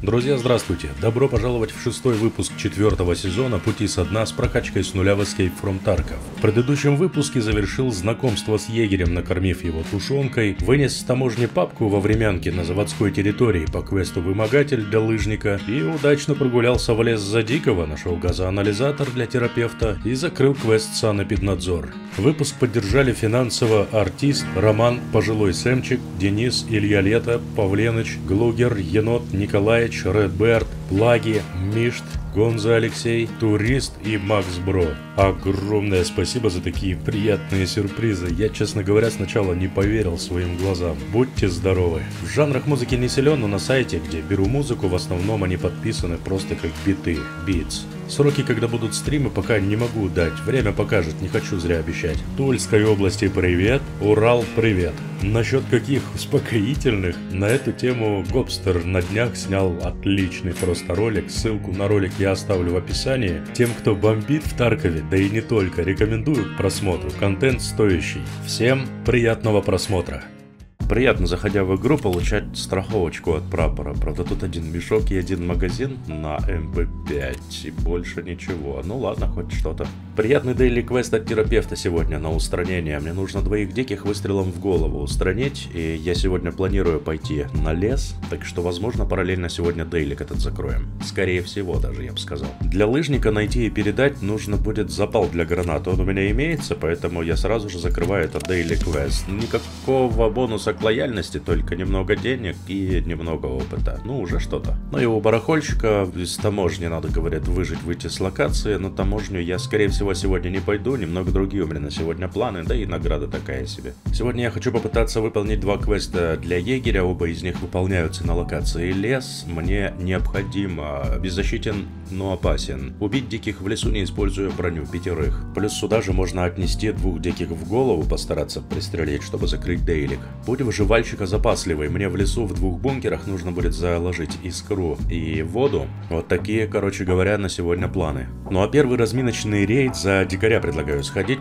Друзья, здравствуйте! Добро пожаловать в 6-й выпуск 4-го сезона «Пути со дна» с прокачкой с нуля в Escape from Tarkov. В предыдущем выпуске завершил знакомство с егерем, накормив его тушенкой, вынес с таможни папку во времянке на заводской территории по квесту «Вымогатель» для лыжника и удачно прогулялся в лес за Дикого, нашел газоанализатор для терапевта и закрыл квест «Санэпиднадзор». Выпуск поддержали финансово Артист, Роман, Пожилой Сэмчик, Денис, Илья Лето, Павленыч, Глугер, Енот, Николаевич, Редберт, Плаги, Мишт, Гонза Алексей, Турист и Макс Бро. Огромное спасибо за такие приятные сюрпризы. Я, честно говоря, сначала не поверил своим глазам. Будьте здоровы. В жанрах музыки не силен, но на сайте, где беру музыку, в основном они подписаны просто как биты, beats. Сроки, когда будут стримы, пока не могу дать. Время покажет, не хочу зря обещать. Тульской области привет, Урал привет. Насчет каких успокоительных, на эту тему Гопстер на днях снял отличный просто ролик. Ссылку на ролик я оставлю в описании. Тем, кто бомбит в Таркове, да и не только, рекомендую к просмотру. Контент стоящий. Всем приятного просмотра. Приятно, заходя в игру, получать страховочку от прапора. Правда, тут один мешок и один магазин на МП5 и больше ничего. Ну ладно, хоть что-то. Приятный дейли квест от терапевта сегодня на устранение. Мне нужно 2 диких выстрелом в голову устранить. И я сегодня планирую пойти на лес. Так что, возможно, параллельно сегодня дейлик этот закроем. Скорее всего, даже, я бы сказал. Для лыжника найти и передать нужно будет запал для гранаты. Он у меня имеется, поэтому я сразу же закрываю этот дейли квест. Никакого бонуса к лояльности, только немного денег и немного опыта. Ну, уже что-то. Ну и у барахольщика из таможни надо, говорят, выйти с локации. На таможню я, скорее всего, сегодня не пойду. Немного другие у меня на сегодня планы, да и награда такая себе. Сегодня я хочу попытаться выполнить 2 квеста для егеря. Оба из них выполняются на локации лес. Мне необходимо беззащитен, но опасен. Убить диких в лесу, не используя броню, 5. Плюс сюда же можно отнести 2 диких в голову, постараться пристрелить, чтобы закрыть дейлик. Будь выживальщика запасливый. Мне в лесу в 2 бункерах нужно будет заложить искру и воду. Вот такие, короче говоря, на сегодня планы. Ну а первый разминочный рейд за дикаря предлагаю сходить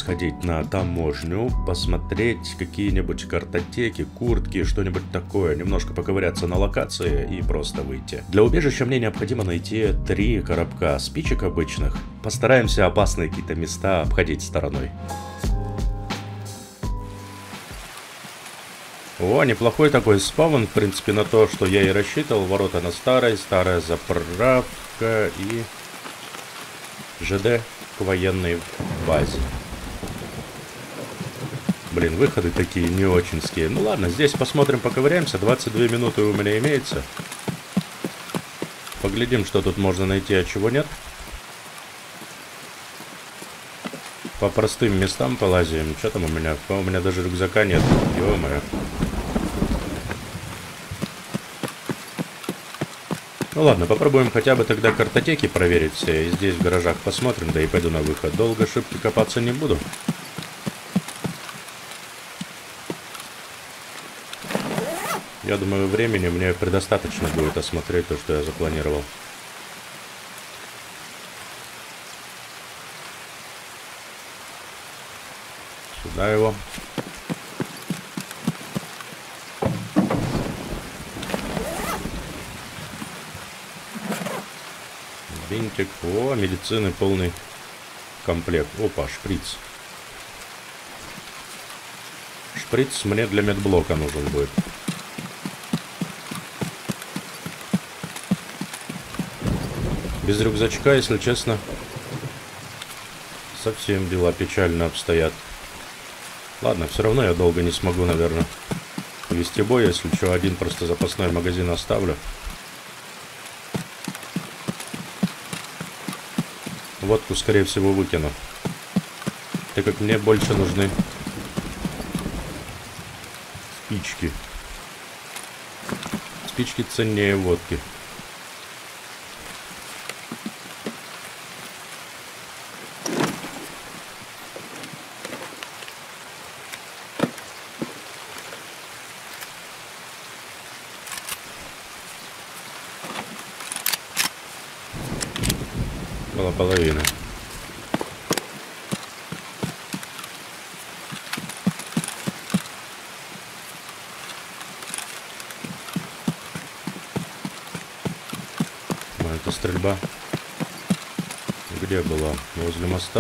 на таможню, посмотреть какие-нибудь картотеки, куртки, что-нибудь такое, немножко поковыряться на локации и просто выйти. Для убежища мне необходимо найти 3 коробка спичек обычных. Постараемся опасные какие-то места обходить стороной. О, неплохой такой спавн, в принципе, на то, что я и рассчитывал. Ворота на старая заправка и ЖД к военной базе. Блин, выходы такие не очинские. Ну ладно, здесь посмотрим, поковыряемся. 22 минуты у меня имеется. Поглядим, что тут можно найти, а чего нет. По простым местам полазим. Что там у меня? У меня даже рюкзака нет. Ё-моё. Ну ладно, попробуем хотя бы тогда картотеки проверить все. И здесь в гаражах посмотрим, да и пойду на выход. Долго шибки копаться не буду. Я думаю, времени мне предостаточно будет осмотреть то, что я запланировал. Сюда его. Бинтик. О, медицины полный комплект. Опа, шприц. Шприц мне для медблока нужен будет. Без рюкзачка, если честно, совсем дела печально обстоят. Ладно, все равно я долго не смогу, наверное, вести бой. Если что, один просто запасной магазин оставлю. Водку, скорее всего, выкину, так как мне больше нужны спички. Спички ценнее водки. Около половины. это стрельба. Где была? Возле моста.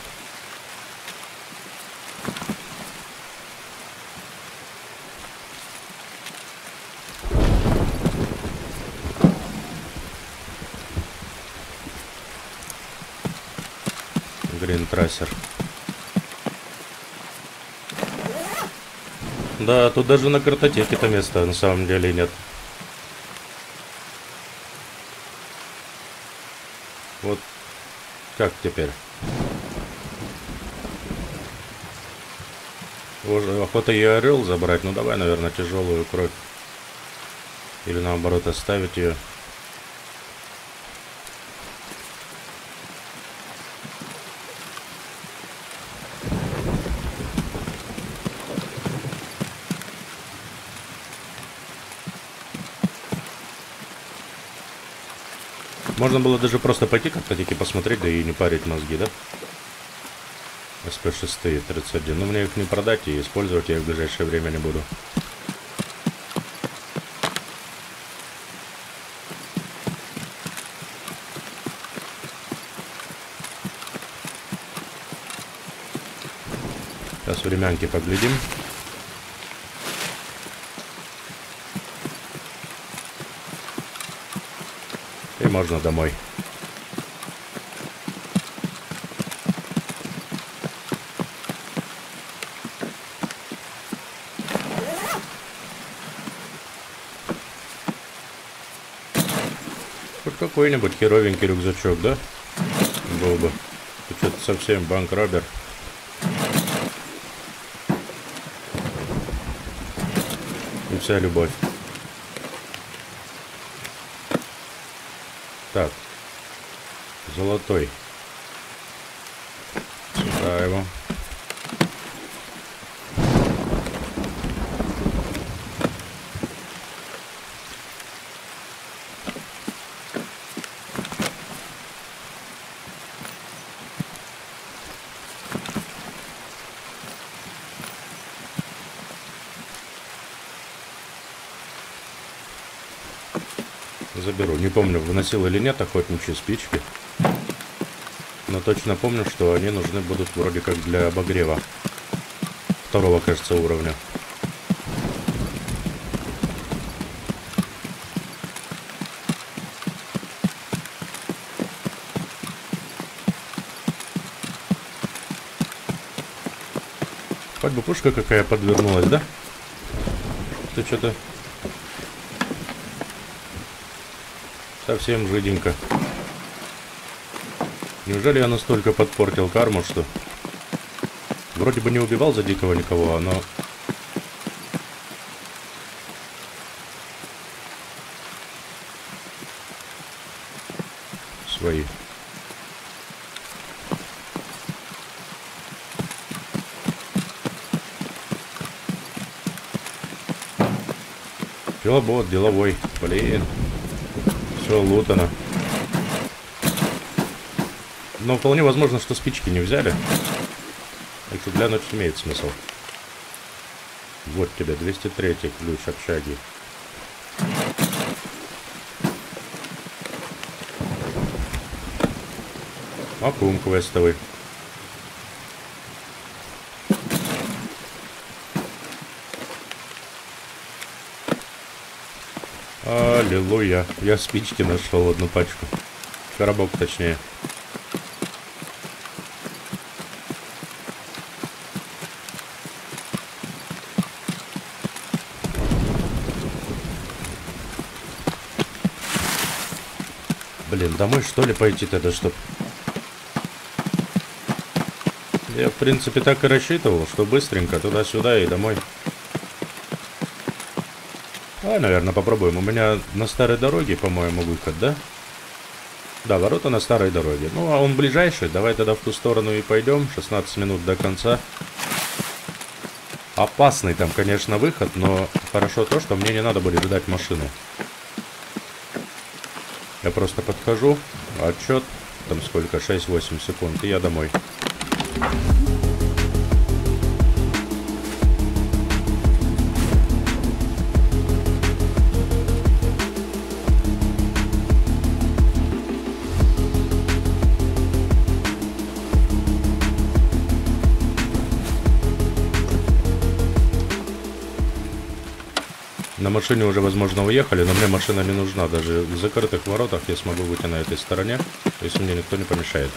Грин-трассер. Да, тут даже на картотеке-то места на самом деле нет. Вот как теперь? Охота и орел забрать. Ну давай, наверное, тяжелую кровь. Или наоборот оставить ее. Можно было даже просто пойти картотеки посмотреть, да и не парить мозги, да? СП-6 31. Но мне их не продать, и использовать я их в ближайшее время не буду. Сейчас времянки поглядим. И можно домой. Хоть какой-нибудь херовенький рюкзачок, да? Был бы. Ты что-то совсем банк-робер. И вся любовь. Так. Золотой. Сюда его. Заберу. Не помню, выносил или нет охотничьи спички. Но точно помню, что они нужны будут вроде как для обогрева. Второго, кажется, уровня. Хоть бы пушка какая подвернулась, да? Ты что-то... Совсем жиденько. Неужели я настолько подпортил карму, что... Вроде бы не убивал за дикого никого, но... Свои. Пилобот, деловой. Блин. Все лутано. Но вполне возможно, что спички не взяли. Так что глянуть имеет смысл. Вот тебе 203 ключ общаги. Аккум квестовый. Аллилуйя. Я спички нашел, одну пачку. Коробок, точнее. Блин, домой что ли пойти тогда, чтоб... Я, в принципе, так и рассчитывал, что быстренько туда-сюда и домой. Давай, наверное, попробуем. У меня на старой дороге, по-моему, выход, да? Да, ворота на старой дороге. Ну, а он ближайший. Давай тогда в ту сторону и пойдем. 16 минут до конца. Опасный там, конечно, выход, но хорошо то, что мне не надо будет ждать машину. Я просто подхожу, отчет, там сколько, 6-8 секунд, и я домой. машине уже, возможно, уехали, но мне машина не нужна. Даже в закрытых воротах я смогу выйти на этой стороне, если мне никто не помешает.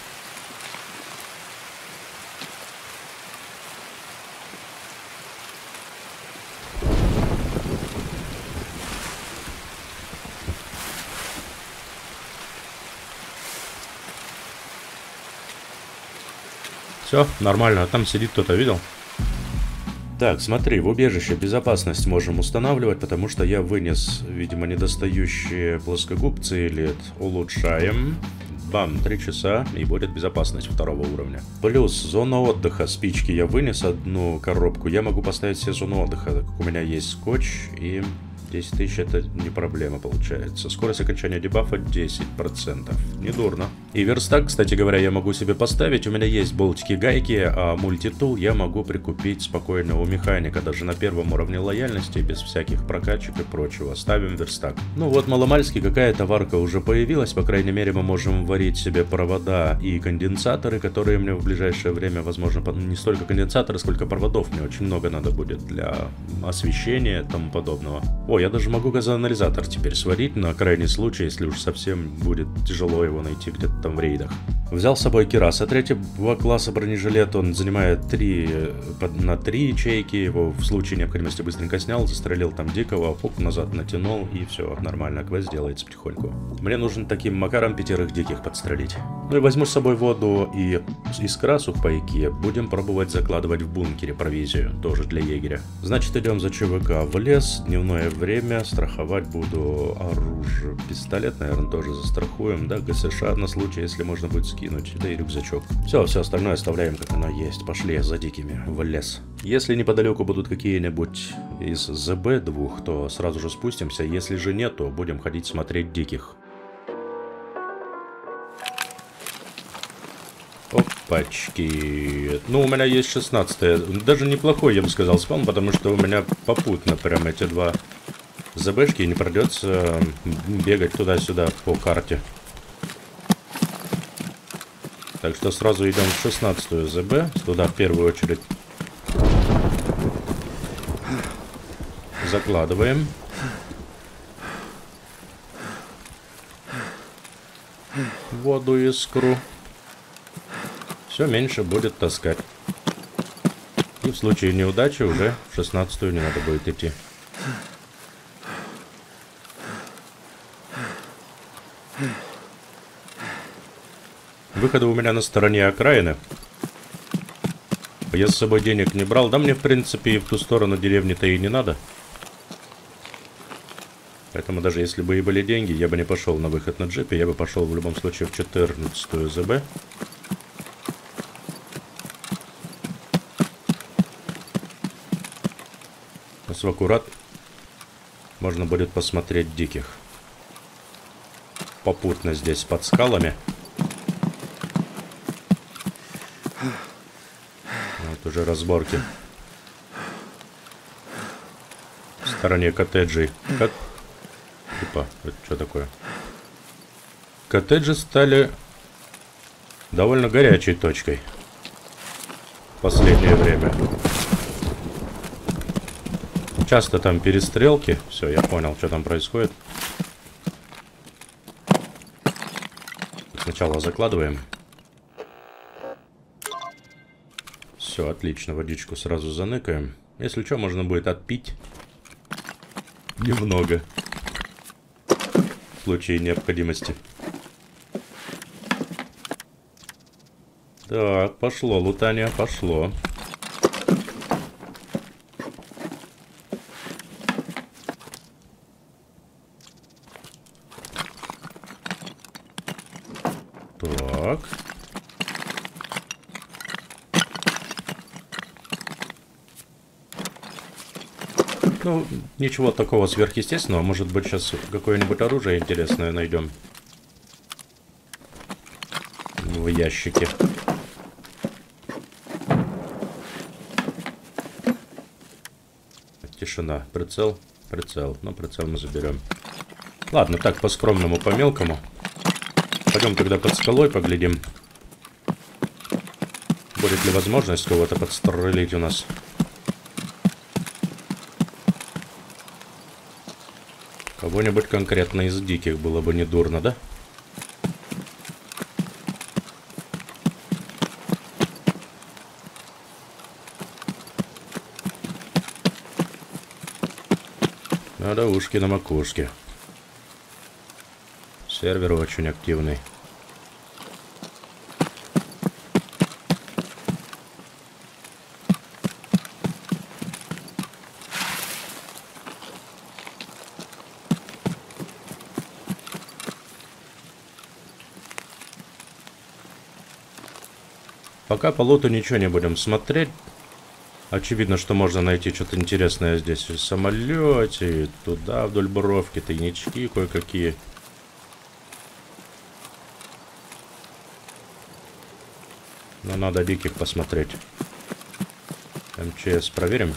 Все, нормально. А там сидит кто-то, видел? Так, смотри, в убежище безопасность можем устанавливать, потому что я вынес, видимо, недостающие плоскогубцы. Или улучшаем. Бам, 3 часа, и будет безопасность 2-го уровня. Плюс зона отдыха. Спички я вынес одну коробку. Я могу поставить все зоны отдыха. Так как у меня есть скотч и... 10 тысяч это не проблема получается. Скорость окончания дебафа 10%. Недурно. И верстак, кстати говоря, я могу себе поставить. У меня есть болтики-гайки, а мультитул я могу прикупить спокойно у механика. Даже на 1-м уровне лояльности, без всяких прокачек и прочего. Ставим верстак. Ну вот, маломальски какая-то варка уже появилась. По крайней мере, мы можем варить себе провода и конденсаторы, которые мне в ближайшее время, возможно, не столько конденсаторы, сколько проводов. Мне очень много надо будет для освещения и тому подобного. Ой, я даже могу газоанализатор теперь сварить на крайний случай, если уж совсем будет тяжело его найти где-то там в рейдах. Взял с собой Кираса 3-го класса бронежилет, он занимает на 3 ячейки, его в случае необходимости быстренько снял, застрелил там дикого, хук назад натянул и все, нормально, квест делается потихоньку. Мне нужно таким макаром 5 диких подстрелить. Ну и возьму с собой воду и искра сухпайки, будем пробовать закладывать в бункере провизию, тоже для егеря. Значит, идем за ЧВК в лес, дневное время, страховать буду оружие, пистолет, наверное, тоже застрахуем, да, ГСШ на случай, если можно будет скинуть, да и рюкзачок. Все остальное оставляем, как оно есть. Пошли за дикими в лес. Если неподалеку будут какие-нибудь из ЗБ-2, то сразу же спустимся, если же нет, то будем ходить смотреть диких. Опачки. Ну, у меня есть 16-е. Даже неплохой, я бы сказал, спам, потому что у меня попутно прям эти 2 ЗБшки, и не придется бегать туда-сюда по карте. Так что сразу идем в 16-ю ЗБ. Туда в первую очередь закладываем. Воду, искру. Все меньше будет таскать. И в случае неудачи уже в 16-ю не надо будет идти. Выходы у меня на стороне окраины. Я с собой денег не брал. Да мне, в принципе, и в ту сторону деревни-то и не надо. Поэтому даже если бы и были деньги, я бы не пошел на выход на джипе. Я бы пошел в любом случае в 14-ю ЗБ. В аккурат можно будет посмотреть диких. Попутно здесь под скалами. Вот уже разборки. В стороне коттеджей. Опа, это что такое? Коттеджи стали довольно горячей точкой в последнее время. Часто там перестрелки. Все, я понял, что там происходит. Сначала закладываем. Все, отлично. Водичку сразу заныкаем. Если что, можно будет отпить. Немного. В случае необходимости. Так, пошло лутание, пошло. Так. Ну, ничего такого сверхъестественного. Может быть, сейчас какое-нибудь оружие интересное найдем. В ящике. Тишина. Прицел. Прицел. Ну, прицел мы заберем. Ладно, так, по-скромному, по-мелкому. Пойдем тогда под скалой поглядим. Будет ли возможность кого-то подстрелить у нас. Кого-нибудь конкретно из диких было бы не дурно, да? Надо ушки на макушке. Сервер очень активный. Пока по луту ничего не будем смотреть. Очевидно, что можно найти что-то интересное здесь. В самолете, туда вдоль буровки, тайнички кое-какие. Но надо диких посмотреть. МЧС проверим.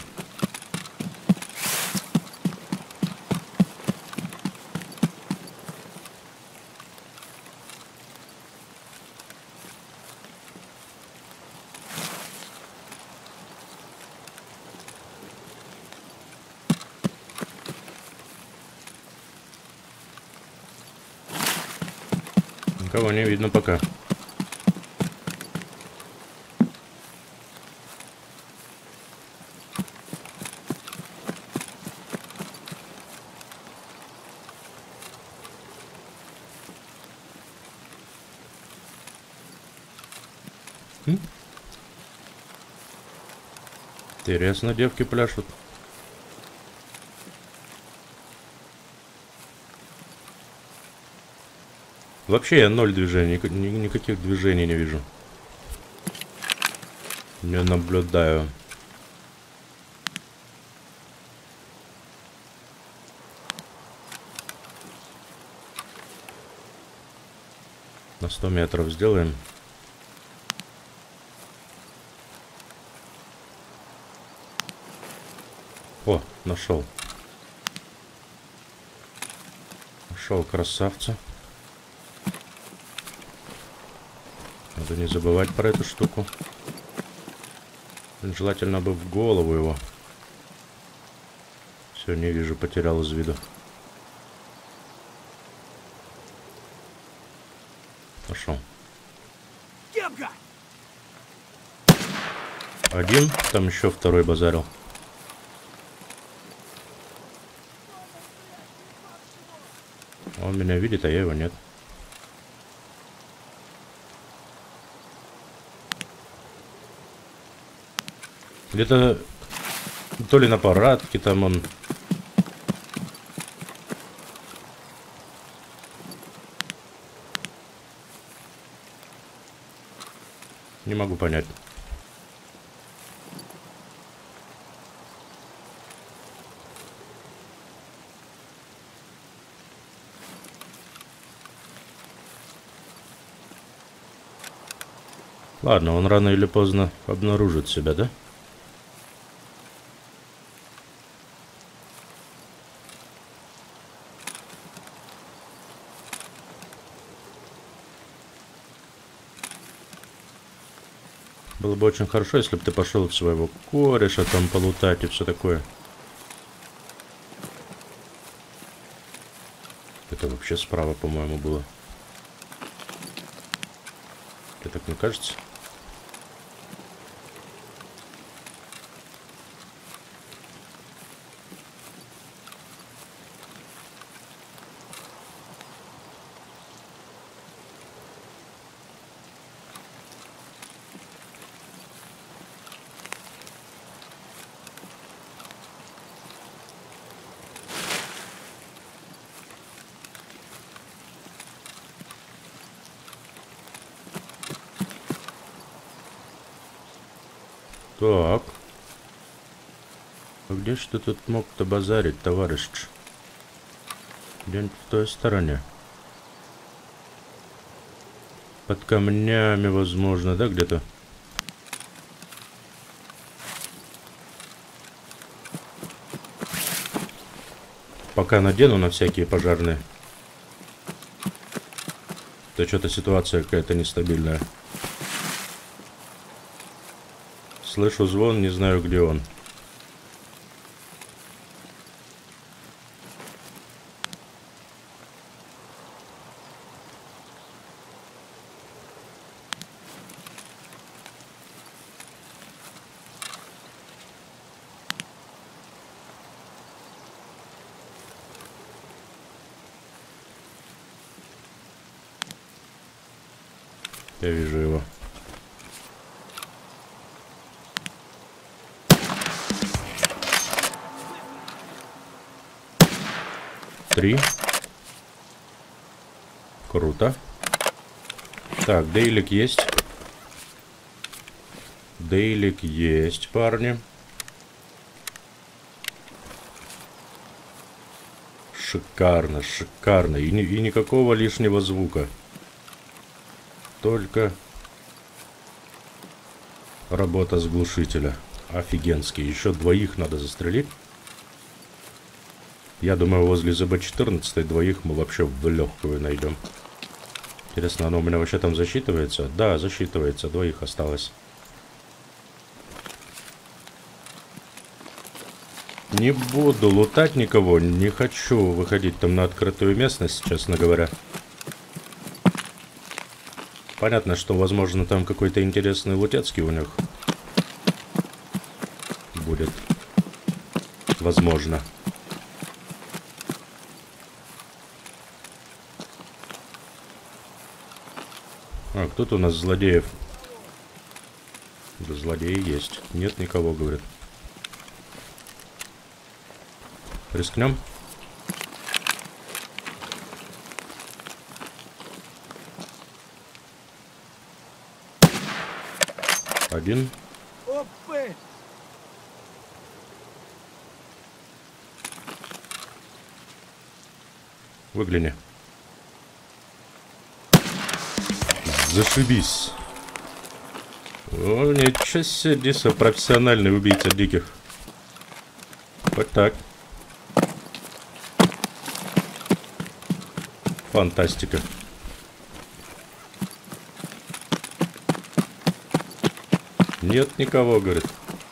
Никого не видно пока. Интересно, девки пляшут. Вообще я ноль движений, никаких движений не вижу. Не наблюдаю. На 100 метров сделаем. О, нашел. Нашел красавца. Надо не забывать про эту штуку. Желательно бы в голову его. Все, не вижу, потерял из виду. Нашел. Один, там еще второй базарил. Он меня видит, а я его нет. Где-то то ли на парадке там он. Не могу понять. Ладно, он рано или поздно обнаружит себя, да? Было бы очень хорошо, если бы ты пошел в своего кореша там полутать и все такое. Это вообще справа, по-моему, было. Тебе так не кажется? Так. А где ж ты тут мог-то базарить, товарищ? Где-нибудь в той стороне. Под камнями, возможно, да, где-то? Пока надену на всякие пожарные. Да что-то ситуация какая-то нестабильная. Слышу звон, не знаю, где он. Я вижу его. Три. Круто. Так, дейлик есть. Дейлик есть, парни. Шикарно, шикарно. И никакого лишнего звука. Только работа с глушителя. Офигенский. Еще двоих надо застрелить. Я думаю, возле ЗБ-14 двоих мы вообще в легкую найдем. Интересно, оно у меня вообще там засчитывается? Да, засчитывается. Двоих осталось. Не буду лутать никого. Не хочу выходить там на открытую местность, честно говоря. Понятно, что, возможно, там какой-то интересный лутецкий у них будет. Возможно. А, кто-то у нас злодеев. Да, злодеи есть. Нет никого, говорит. Рискнем? Один. Выгляни. Зашибись. О, ничего себе, Диса, профессиональный убийца диких. Вот так. Фантастика. Нет никого, говорит.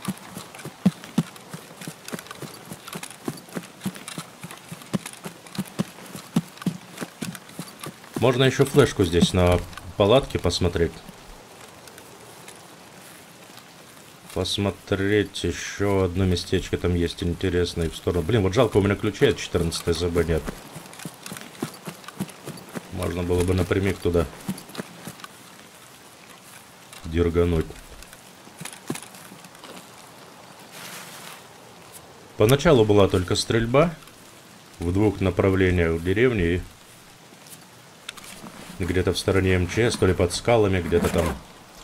Можно еще флешку здесь на палатке посмотреть. Посмотреть еще одно местечко там есть интересное в сторону. Блин, вот жалко, у меня ключей от 14 ЗБ нет. Можно было бы напрямик туда дергануть. Поначалу была только стрельба в двух направлениях в деревне. И где-то в стороне МЧС, то ли под скалами, где-то там.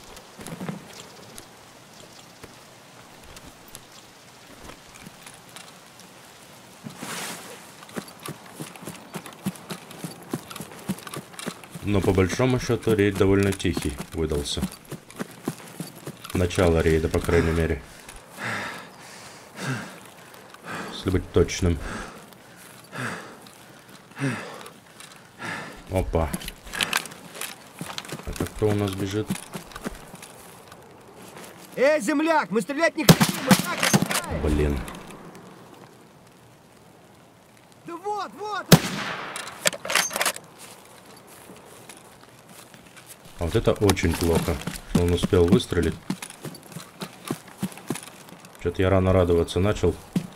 Но по большому счету рейд довольно тихий выдался. Начало рейда, по крайней мере. Если быть точным. Опа. Это кто у нас бежит? Эй, земляк, мы стрелять не хотим, мы так отстраиваем. Блин. Да вот, вот! А вот это очень плохо, что он успел выстрелить. Что-то я рано радоваться начал.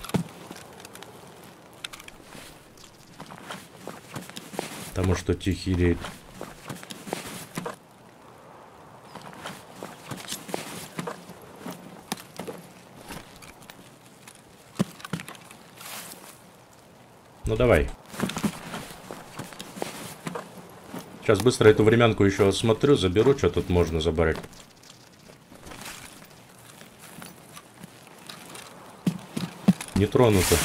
Потому что тихий рейд. Ну давай. Сейчас быстро эту времянку еще осмотрю, заберу, что тут можно забрать. Не тронуто.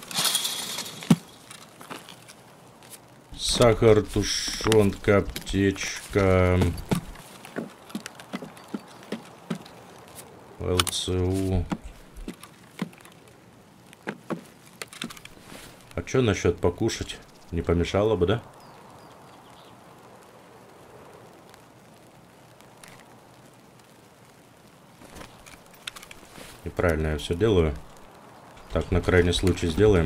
Сахар, тушенка, аптечка. ЛЦУ. А что насчет покушать? Не помешало бы, да? Неправильно я все делаю. Так, на крайний случай сделаем.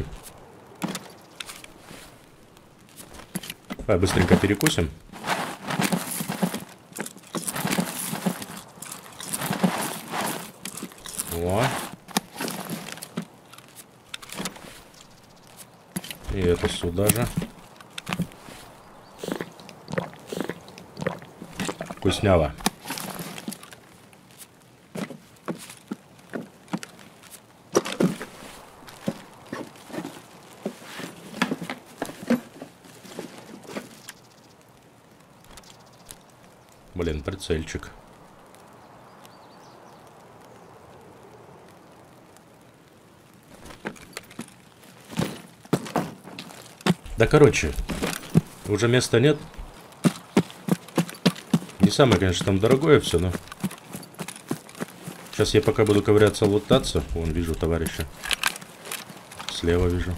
Давай быстренько перекусим. О. И это сюда же. Вкусняво. Блин, прицельчик. Да, короче, уже места нет. Не самое, конечно, там дорогое все, но... Сейчас я пока буду ковыряться, лутаться. Вон, вижу товарища. Слева вижу.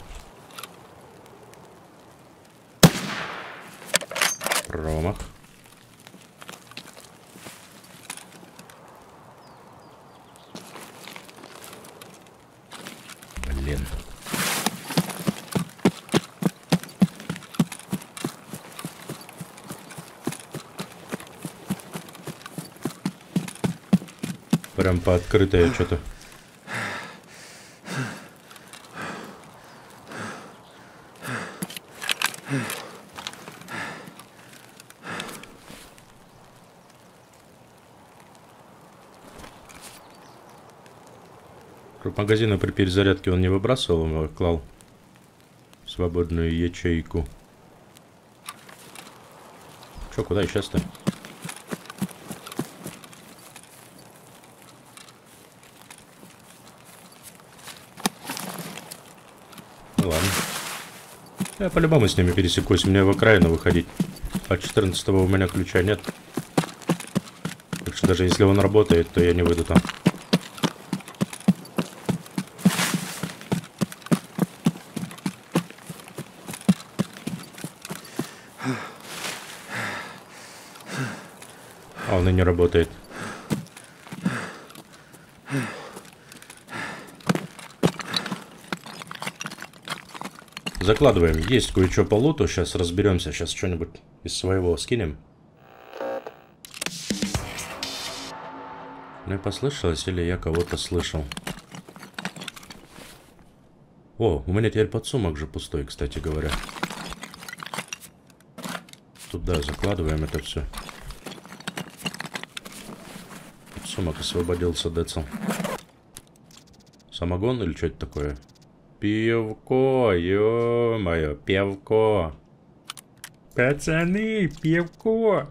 Промах. Блин. Прям по открытой что-то. Магазина при перезарядке он не выбрасывал, он его клал в свободную ячейку. Чё, куда сейчас-то? Ну ладно. Я по-любому с ними пересекусь, мне в окраину выходить. А 14-го у меня ключа нет. Так что даже если он работает, то я не выйду там. А он и не работает. Закладываем. Есть кое-что по луту. Сейчас разберемся. Сейчас что-нибудь из своего скинем. Мне послышалось или я кого-то слышал? О, у меня теперь подсумок же пустой, кстати говоря. Туда закладываем это все. Подсумок освободился, Децл. Самогон или что это такое? Пивко, ё-моё, пивко. Пацаны, пивко.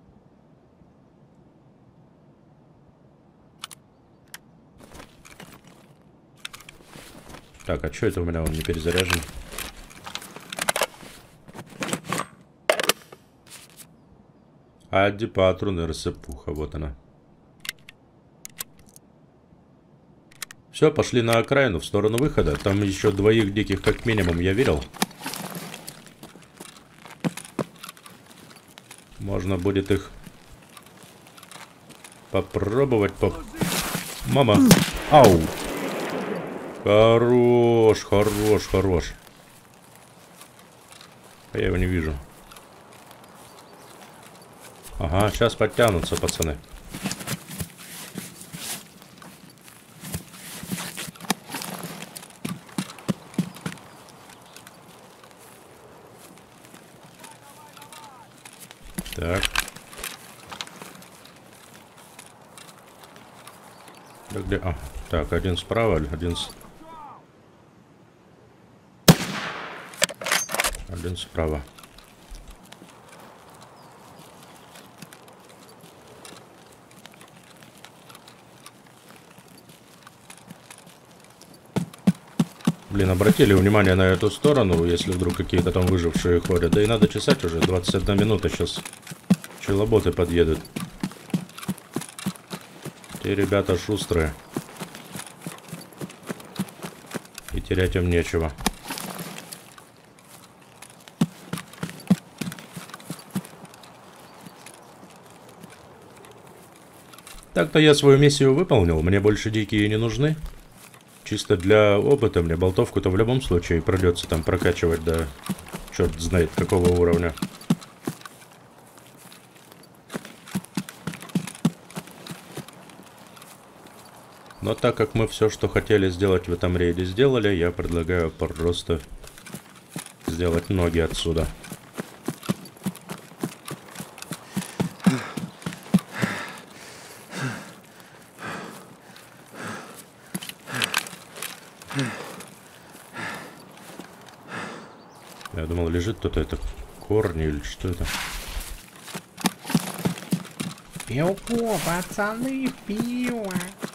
Так, а что это у меня, он не перезаряжен? Адди патруны, рассыпуха, вот она. Все, пошли на окраину, в сторону выхода. Там еще двоих диких как минимум я видел. Можно будет их попробовать. Мама. Ау. Хорош, хорош, хорош. Я его не вижу. Ага, сейчас подтянутся, пацаны. Так. Да где? А, так, один справа, один справа. Блин, обратили внимание на эту сторону, если вдруг какие-то там выжившие ходят. Да и надо чесать уже, 21 минута сейчас. Челоботы подъедут. Те ребята шустрые. И терять им нечего. Так-то я свою миссию выполнил, мне больше дикие не нужны. Чисто для опыта мне болтовку-то в любом случае придется там прокачивать до черт знает какого уровня. Но так как мы все, что хотели сделать в этом рейде, сделали, я предлагаю просто сделать ноги отсюда. думал, лежит кто-то, это корни или что это? Пивко, пацаны, пиво.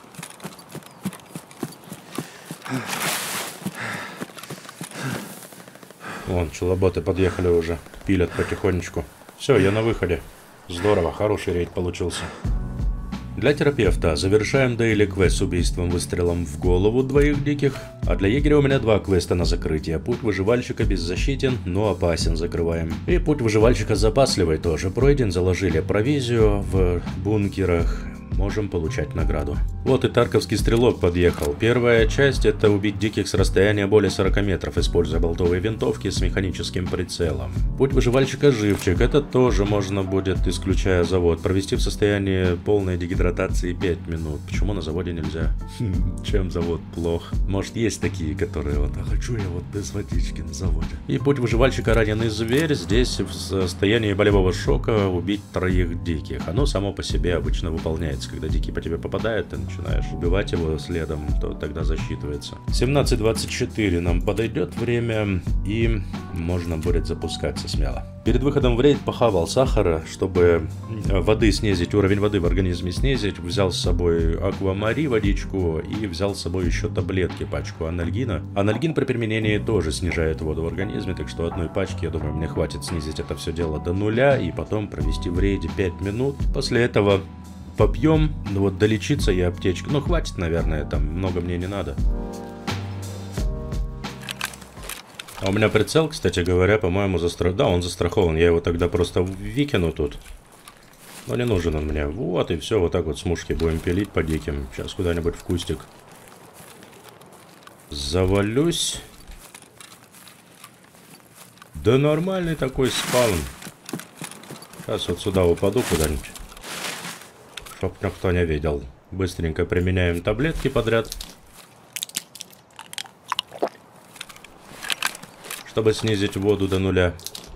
Вон, челоботы подъехали уже. Пилят потихонечку. Все, я на выходе. Здорово, хороший рейд получился. Для терапевта завершаем дейли квест с убийством выстрелом в голову двоих диких. А для егеря у меня 2 квеста на закрытие. Путь выживальщика беззащитен, но опасен, закрываем. И путь выживальщика запасливый тоже пройден. Заложили провизию в бункерах. Можем получать награду. Вот и тарковский стрелок подъехал. Первая часть — это убить диких с расстояния более 40 метров, используя болтовые винтовки с механическим прицелом. Путь выживальщика живчик. Это тоже можно будет, исключая завод, провести в состоянии полной дегидратации 5 минут. Почему на заводе нельзя? Чем завод плох? Может, есть такие, которые вот, а хочу я вот без водички на заводе. И путь выживальщика раненый зверь. Здесь в состоянии болевого шока убить 3 диких. Оно само по себе обычно выполняется. Когда дикий по тебе попадает, ты начинаешь убивать его следом, то тогда засчитывается. 17:24 нам подойдет время, и можно будет запускаться смело. Перед выходом в рейд похавал сахара, чтобы воды снизить, уровень воды в организме снизить. Взял с собой аквамари, водичку, и взял с собой еще таблетки, пачку анальгина. Анальгин при применении тоже снижает воду в организме, так что одной пачки, я думаю, мне хватит снизить это все дело до 0 и потом провести в рейде 5 минут. После этого попьем, ну вот долечиться и аптечка. Ну, хватит, наверное, там много мне не надо. А у меня прицел, кстати говоря, по-моему, Да, он застрахован. Я его тогда просто выкину тут. Но не нужен он мне. Вот и все, вот так вот с мушки будем пилить по диким. Сейчас куда-нибудь в кустик завалюсь. Да нормальный такой спаун. Сейчас вот сюда упаду куда-нибудь. Чтоб никто не видел. Быстренько применяем таблетки подряд. Чтобы снизить воду до 0.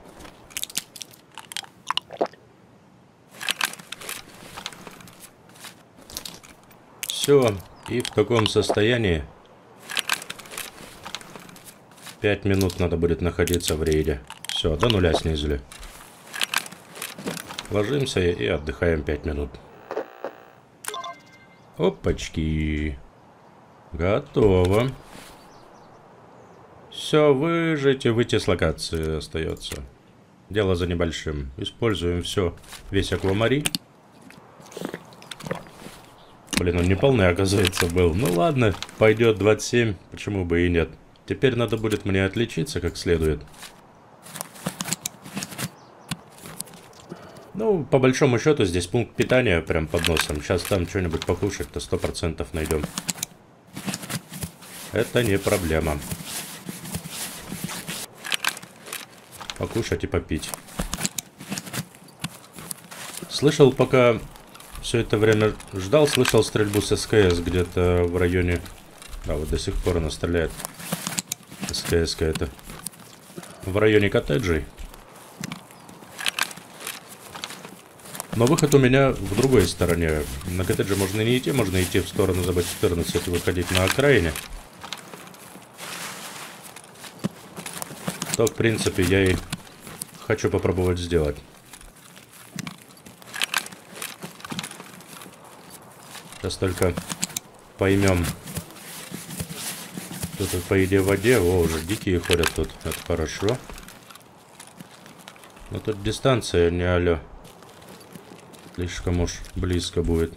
Все. И в таком состоянии 5 минут надо будет находиться в рейде. Все, до 0 снизили. Ложимся и отдыхаем 5 минут. Опачки. Готово. Все, выжить и выйти с локации остается. Дело за небольшим. Используем все. Весь аквамари. Блин, он не полный, оказывается, был. Ну ладно, пойдет 27. Почему бы и нет. Теперь надо будет мне отличиться как следует. Ну, по большому счету, здесь пункт питания прям под носом. Сейчас там что-нибудь покушать-то 100% найдем. Это не проблема. Покушать и попить. Слышал, пока все это время ждал, слышал стрельбу с СКС где-то в районе... Да, вот до сих пор она стреляет. СКС-ка это. В районе коттеджей. Но выход у меня в другой стороне. На коттедже можно не идти, можно идти в сторону за Б14 и выходить на окраине. То, в принципе, я и хочу попробовать сделать. Сейчас только поймем. Тут, по идее, в воде. О, уже дикие ходят тут. Это хорошо. Но тут дистанция не алё. Слишком уж близко будет.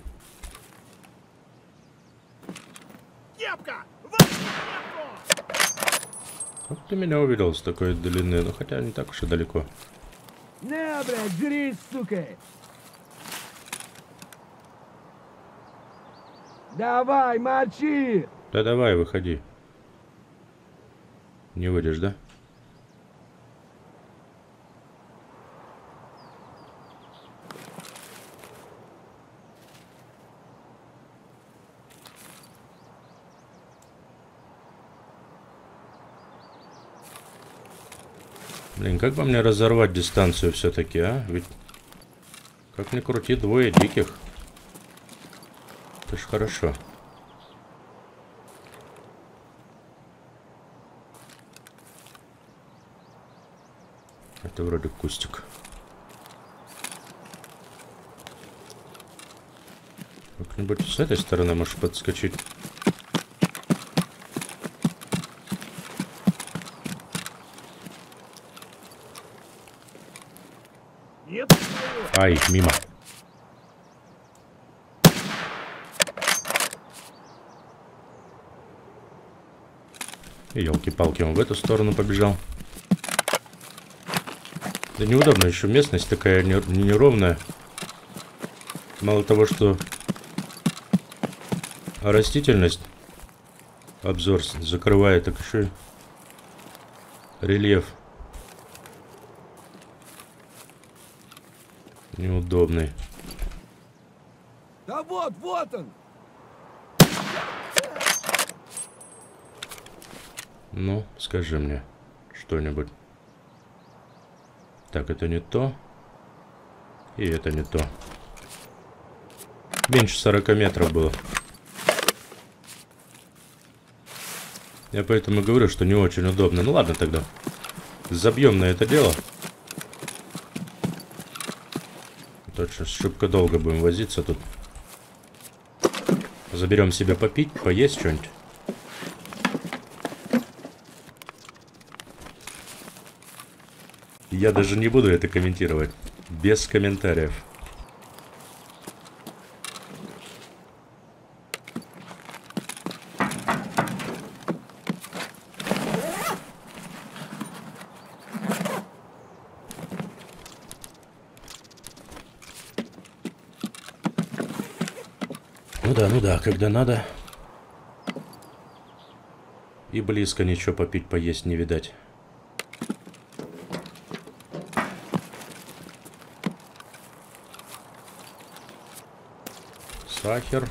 Кепка! Как ты меня увидел с такой длины? Ну, хотя не так уж и далеко. На, блядь, жри, сука! Давай, мочи! Да давай, выходи. Не выйдешь, да? Блин, как бы мне разорвать дистанцию все-таки, а? Ведь, как ни крути, 2 диких. Это ж хорошо. Это вроде кустик. Как-нибудь с этой стороны можешь подскочить. Нет. Ай, мимо. Ёлки-палки, он в эту сторону побежал. Да неудобно, еще местность такая неровная. Мало того, что растительность обзор закрывает, так еще и рельеф неудобный. Да вот он. Ну, скажи мне что-нибудь. Так, это не то. И это не то. Меньше 40 метров было. Я поэтому говорю, что не очень удобно. Ну ладно тогда. Забьем на это дело. Точно, шибко долго будем возиться тут. Заберем себе попить, поесть что-нибудь. Я даже не буду это комментировать. Без комментариев. Ну да, когда надо. И близко ничего попить, поесть не видать. Сахар.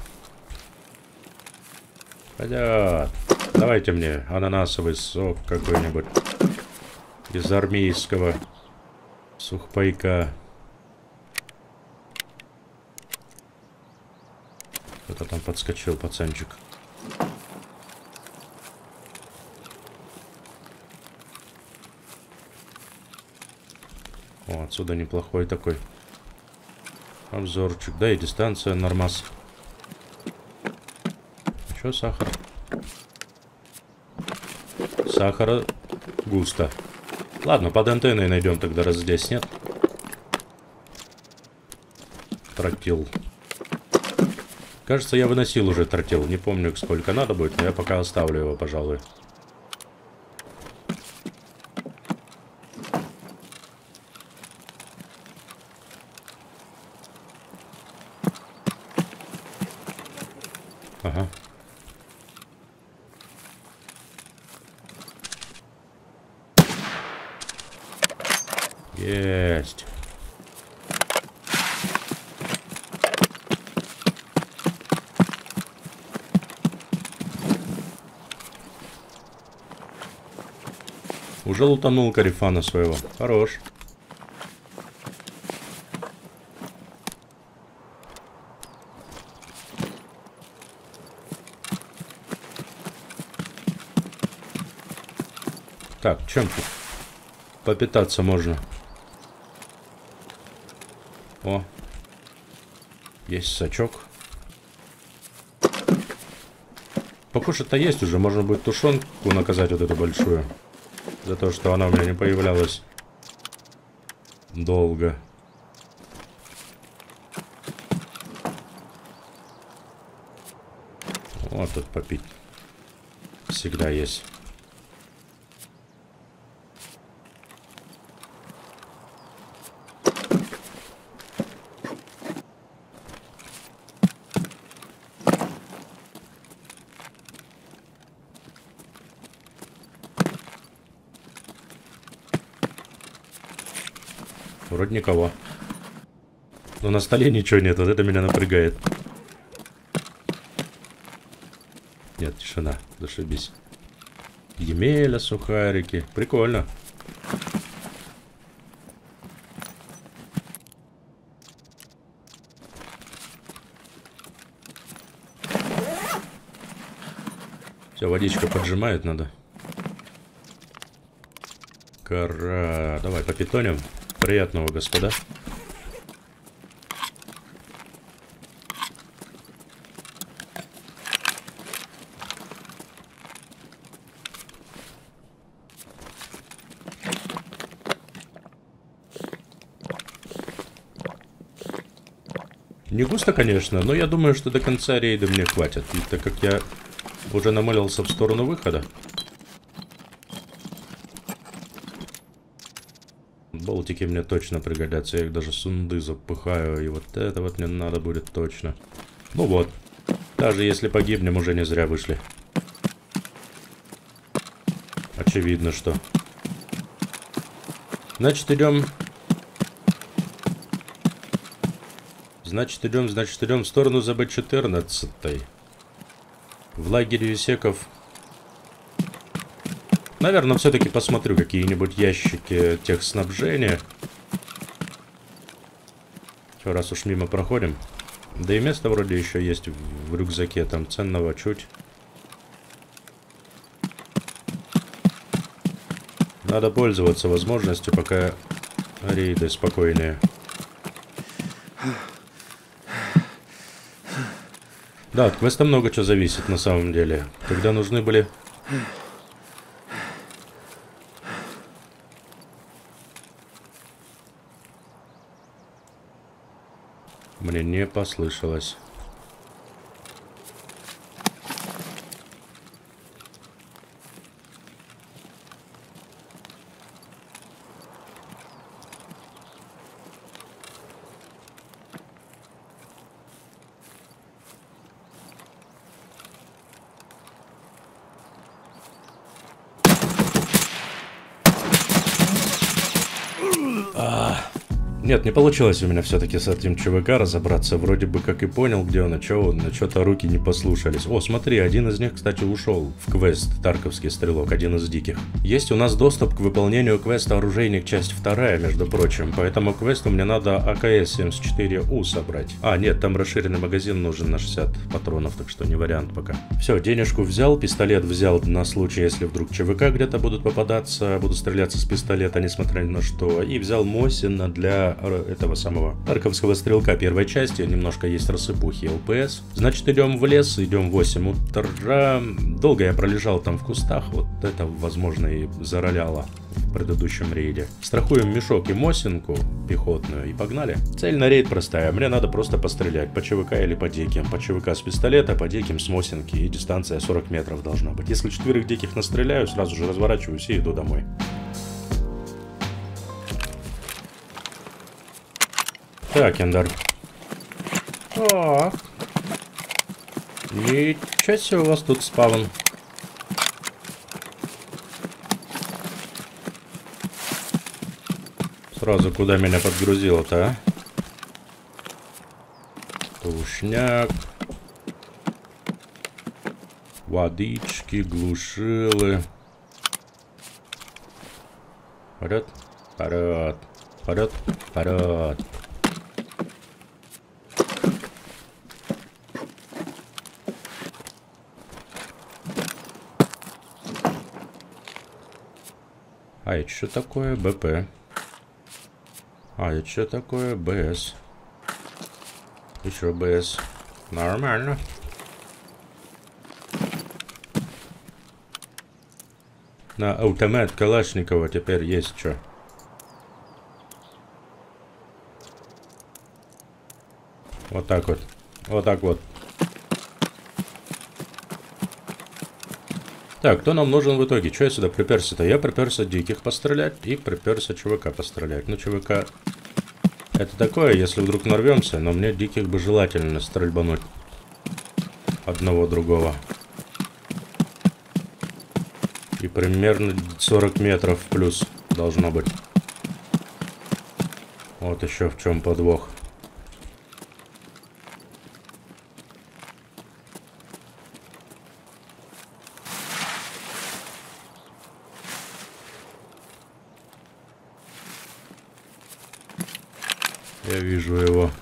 Хотя, давайте мне ананасовый сок какой-нибудь из армейского сухпайка. Кто-то там подскочил, пацанчик. О, отсюда неплохой такой обзорчик. Да, и дистанция нормас. Что, сахар? Сахара густо. Ладно, под антенной найдем тогда, раз здесь нет. Тротил. Кажется, я выносил уже тротил. Не помню, сколько надо будет, но я пока оставлю его, пожалуй. Ага. Есть. Уже лутанул карифана своего. Хорош. Так, чем тут попитаться можно? О, есть сачок. Покушать-то есть уже. Можно будет тушенку наказать вот эту большую. За то, что она у меня не появлялась долго. Вот тут попить. Всегда есть. Вроде никого. Но на столе ничего нет, вот это меня напрягает. Нет, тишина, зашибись. Емеля, сухарики. Прикольно. Все, водичка поджимает, надо Кора. Давай попитоним. Приятного, господа. Не густо, конечно, но я думаю, что до конца рейда мне хватит, так как я уже намылился в сторону выхода. Болтики мне точно пригодятся, я их даже сунды запыхаю, и вот это вот мне надо будет точно. Ну вот, даже если погибнем, уже не зря вышли. Очевидно, что. Значит, идем... Значит, идем в сторону ЗБ-14. В лагере Исеков. Наверное, все-таки посмотрю какие-нибудь ящики техснабжения. Все, раз уж мимо проходим. Да и место вроде еще есть в рюкзаке. Там ценного чуть. Надо пользоваться возможностью, пока рейды спокойные. Да, от квеста много чего зависит на самом деле. Когда нужны были... Мне не послышалось. Нет, не получилось у меня все-таки с этим ЧВК разобраться. Вроде бы как и понял, где он, а что-то руки не послушались. О, смотри, один из них, кстати, ушел в квест Тарковский стрелок, один из диких. Есть у нас доступ к выполнению квеста Оружейник, часть 2, между прочим. По этому квесту мне надо АКС-74У собрать. А, нет, там расширенный магазин нужен на 60 патронов, так что не вариант пока. Все, денежку взял, пистолет взял на случай, если вдруг ЧВК где-то будут попадаться, буду стреляться с пистолета, несмотря ни на что. И взял Мосина для этого самого Тарковского стрелка первой части. Немножко есть рассыпухи ЛПС. Значит, идем в лес, идем в 8 утра. Долго я пролежал там в кустах. Вот это, возможно, и зароляло в предыдущем рейде. Страхуем мешок и Мосинку пехотную и погнали. Цель на рейд простая. Мне надо просто пострелять по ЧВК или по диким. По ЧВК с пистолета, по диким с Мосинки. И дистанция 40 метров должна быть. Если 4 диких настреляю, сразу же разворачиваюсь и иду домой. Так, Эндар. О, ничего себе у вас тут спавн. Сразу куда меня подгрузило-то, а? Тушняк. Водички, глушилы. Вперед, вперед, вперед, вперед. А это что такое? БП. А это что такое? БС. Еще БС. Нормально. На автомат Калашникова теперь есть что. Вот так вот. Вот так вот. Так, кто нам нужен в итоге? Что я сюда приперся-то? Я приперся диких пострелять и приперся ЧВК пострелять. Ну, ЧВК это такое, если вдруг нарвемся, но мне диких бы желательно стрельбануть одного другого. И примерно 40 метров плюс должно быть. Вот еще в чем подвох. Я вижу его.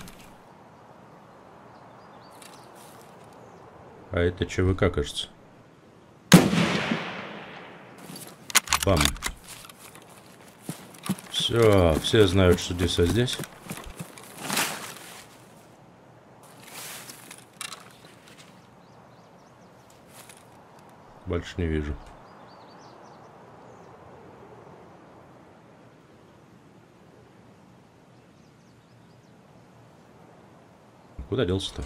А это ЧВК, кажется. Бам. все знают, что Диса здесь. Больше не вижу. Куда делся-то?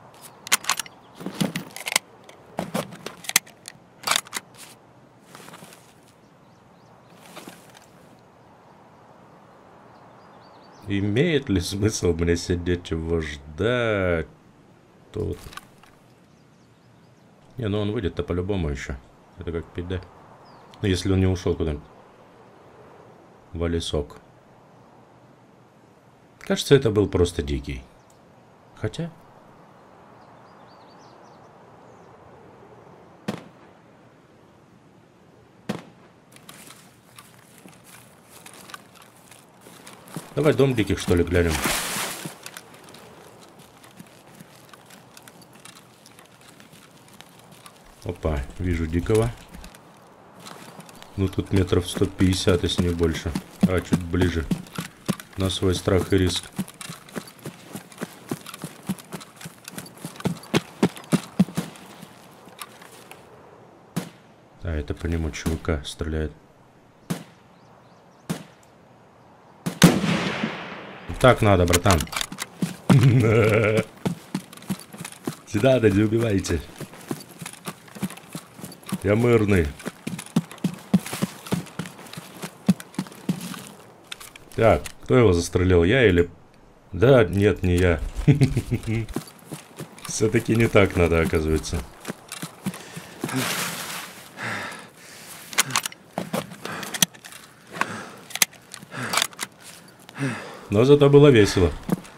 Имеет ли смысл мне сидеть его ждать? Тут. Не, ну он выйдет-то по-любому еще. Это как пить, да? Ну, если он не ушел куда-нибудь. В лесок. Кажется, это был просто дикий. Хотя... Давай дом диких, что ли, глянем. Опа, вижу дикого. Ну, тут метров 150, если не больше. А, чуть ближе. На свой страх и риск. А, это по нему чувака стреляет. Так надо, братан. Сюда, да не убивайте. Я мирный. Так, кто его застрелил? Я или... Да, нет, не я. Все-таки не так надо, оказывается. Но зато было весело.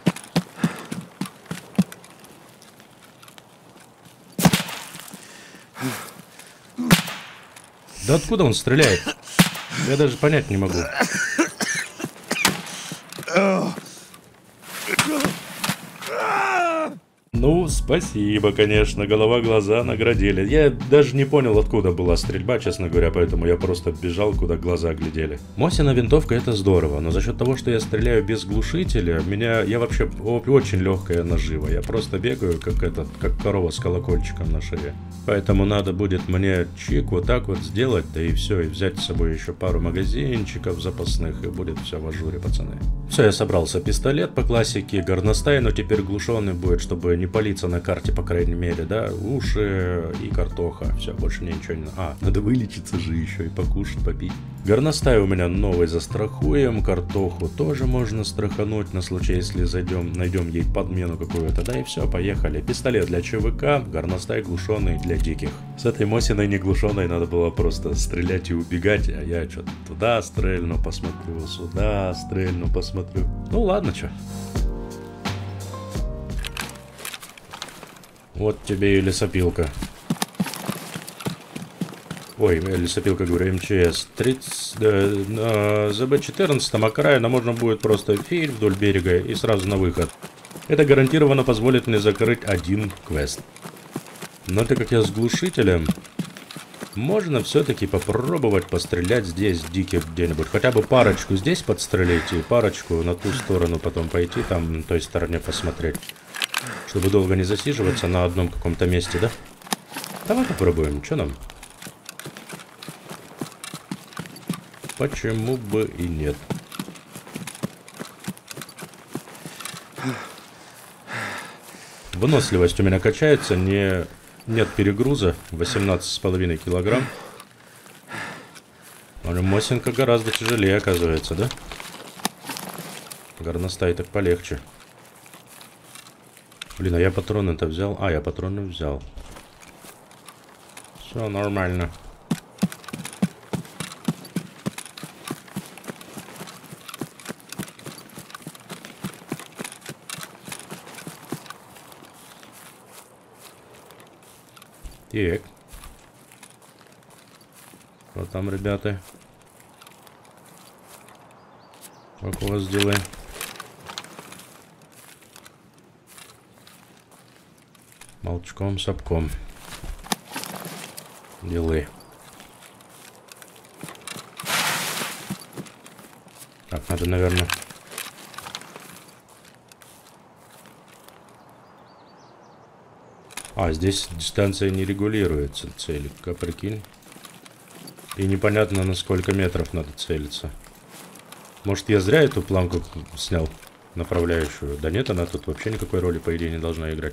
Да откуда он стреляет? Я даже понять не могу. Ну, спасибо, конечно, голова-глаза наградили. Я даже не понял, откуда была стрельба, честно говоря, поэтому я просто бежал, куда глаза глядели. Мосина винтовка — это здорово, но за счет того, что я стреляю без глушителя, я вообще очень легкая нажива. Я просто бегаю, как корова с колокольчиком на шее. Поэтому надо будет мне чик вот так вот сделать, да и все, и взять с собой еще пару магазинчиков запасных, и будет все в ажуре, пацаны. Все, я собрался. Пистолет по классике, горностай, но теперь глушенный будет, чтобы не палиться на карте, по крайней мере, да, уши и картоха. Все, больше мне ничего не надо. А, надо вылечиться же еще и покушать, попить. Горностай у меня новый застрахуем, картоху тоже можно страхануть на случай, если найдем ей подмену какую-то, да, и все, поехали. Пистолет для ЧВК, горностай глушеный для диких. С этой Мосиной не глушеной надо было просто стрелять и убегать, а я что-то туда стрельну, посмотрю, сюда стрельну, посмотрю. Ну ладно, что. Вот тебе и лесопилка. Ой, лесопилка, говорю, МЧС. На ЗБ-14 окраина можно будет просто филь вдоль берега и сразу на выход. Это гарантированно позволит мне закрыть один квест. Но так как я с глушителем, можно все-таки попробовать пострелять здесь диких где-нибудь. Хотя бы парочку здесь подстрелить и парочку на ту сторону потом пойти, там на той стороне посмотреть. Чтобы долго не засиживаться на одном каком-то месте, да? Давай попробуем, что нам? Почему бы и нет? Выносливость у меня качается, нет перегруза, 18,5 килограмм. Но Мосинка гораздо тяжелее, оказывается, да? Горностай так полегче. Блин, а я патроны-то взял? А, я патроны взял. Все нормально. Так. Что там, ребята? Как у вас дела? Молчком, сапком. Делы. Так, Надо, наверное... А, здесь дистанция не регулируется, целика, прикинь. И непонятно, на сколько метров надо целиться. Может, я зря эту планку снял, направляющую? Да нет, она тут вообще никакой роли, по идее, не должна играть.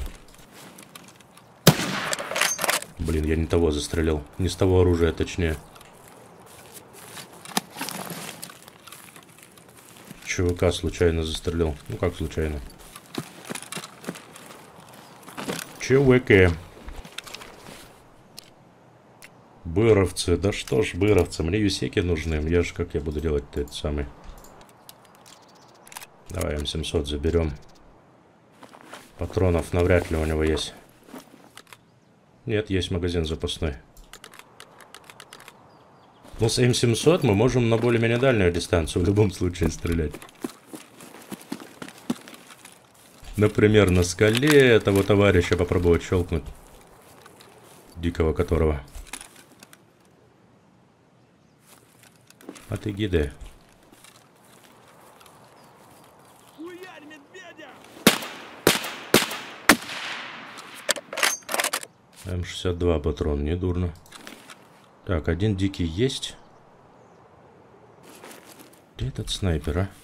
Блин, я не того застрелил. Не с того оружия, точнее. ЧВК случайно застрелил. Ну, как случайно? ЧВК. Быровцы. Да что ж, быровцы. Мне юсеки нужны. Я же, как я буду делать-то этот самый? Давай М700 заберем. Патронов навряд ли у него есть. Нет, есть магазин запасной. Но с М700 мы можем на более-менее дальнюю дистанцию в любом случае стрелять. Например, на скале этого товарища попробовать щелкнуть. Дикого которого. А ты гиды. М62 патрон, не дурно. Так, один дикий есть. Где этот снайпер, а?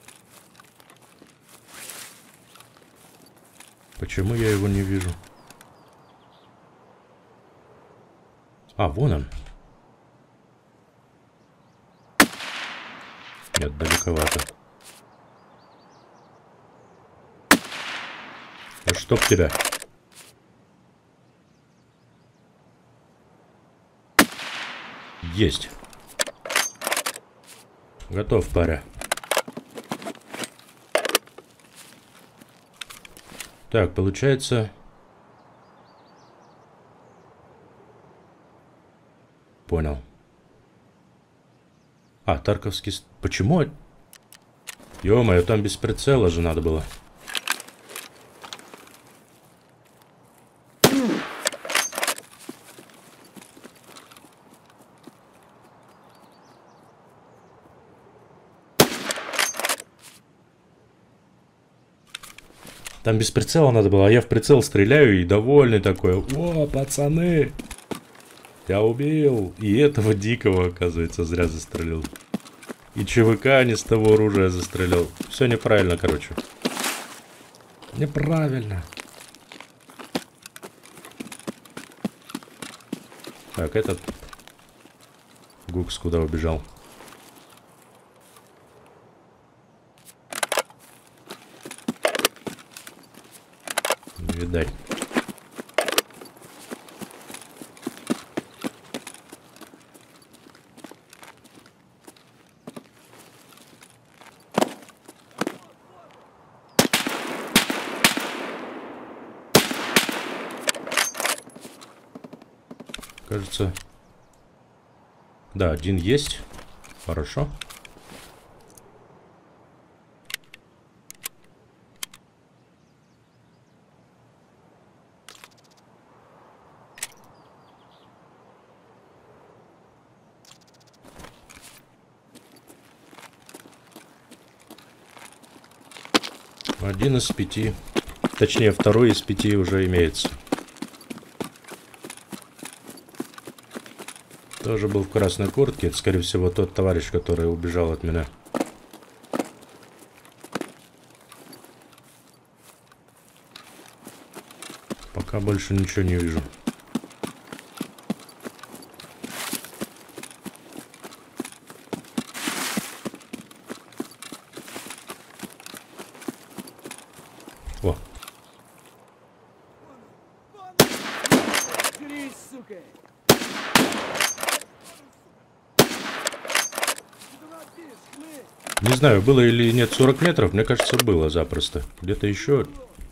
Почему я его не вижу? А, вон он. Нет, далековато. А чтоб тебя. Есть. Готов, паря. Так, получается... Понял. А, Тарковский... Почему? Ё-моё, там без прицела же надо было. Там без прицела надо было, а я в прицел стреляю и довольный такой. О, пацаны! Я убил! И этого дикого, оказывается, зря застрелил. И ЧВК не с того оружия застрелил. Все неправильно, короче. Неправильно. Так, этот... Гукс куда убежал? Не видать. Кажется... Да, один есть. Хорошо. Один из 5. Точнее, второй из 5 уже имеется. Тоже был в красной куртке. Это, скорее всего, тот товарищ, который убежал от меня. Пока больше ничего не вижу. О. Не знаю, было или нет 40 метров. Мне кажется, было запросто. Где-то еще...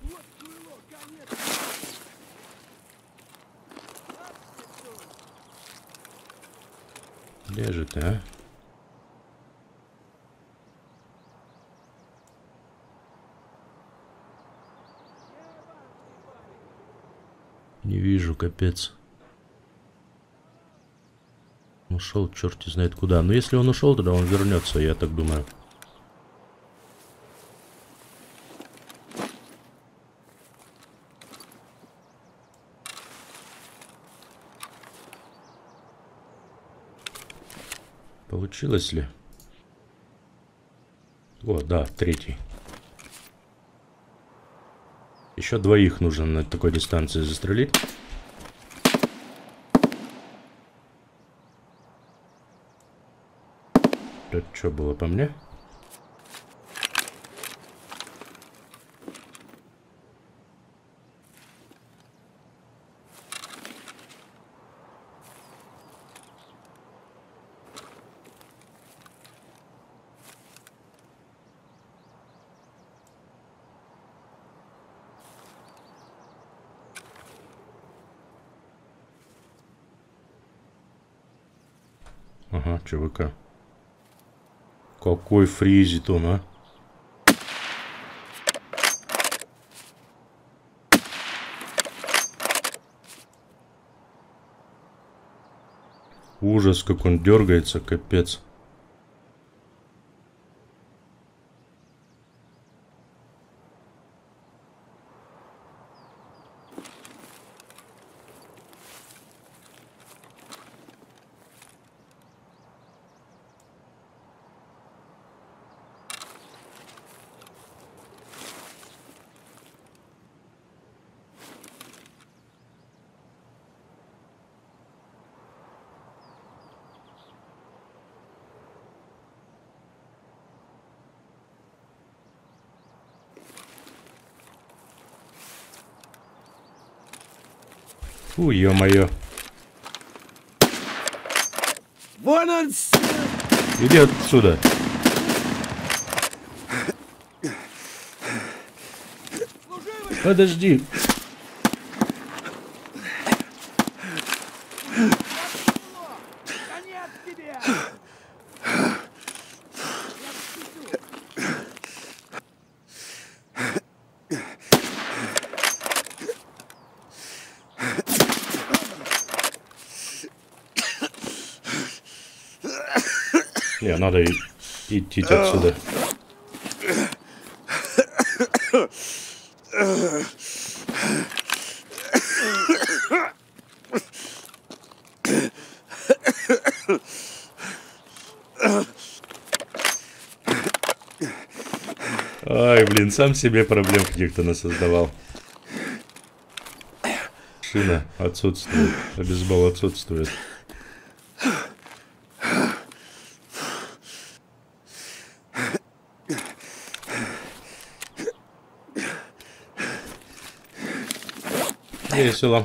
Где же ты, а? Не вижу, капец. Ушел, черт знает куда. Но если он ушел, тогда он вернется, я так думаю. Получилось ли? О, да, третий. Еще двоих нужно на такой дистанции застрелить. Это что было по мне? Ага, ЧВК. Какой фризит он, а? Ужас, как он дергается, капец. Фу, ё-моё. Вон он! Иди отсюда. Подожди. Конец тебе! Не, надо идти отсюда. Ай, блин, сам себе проблем каких-то насоздавал. Шина отсутствует, а бейсбол отсутствует. Весело.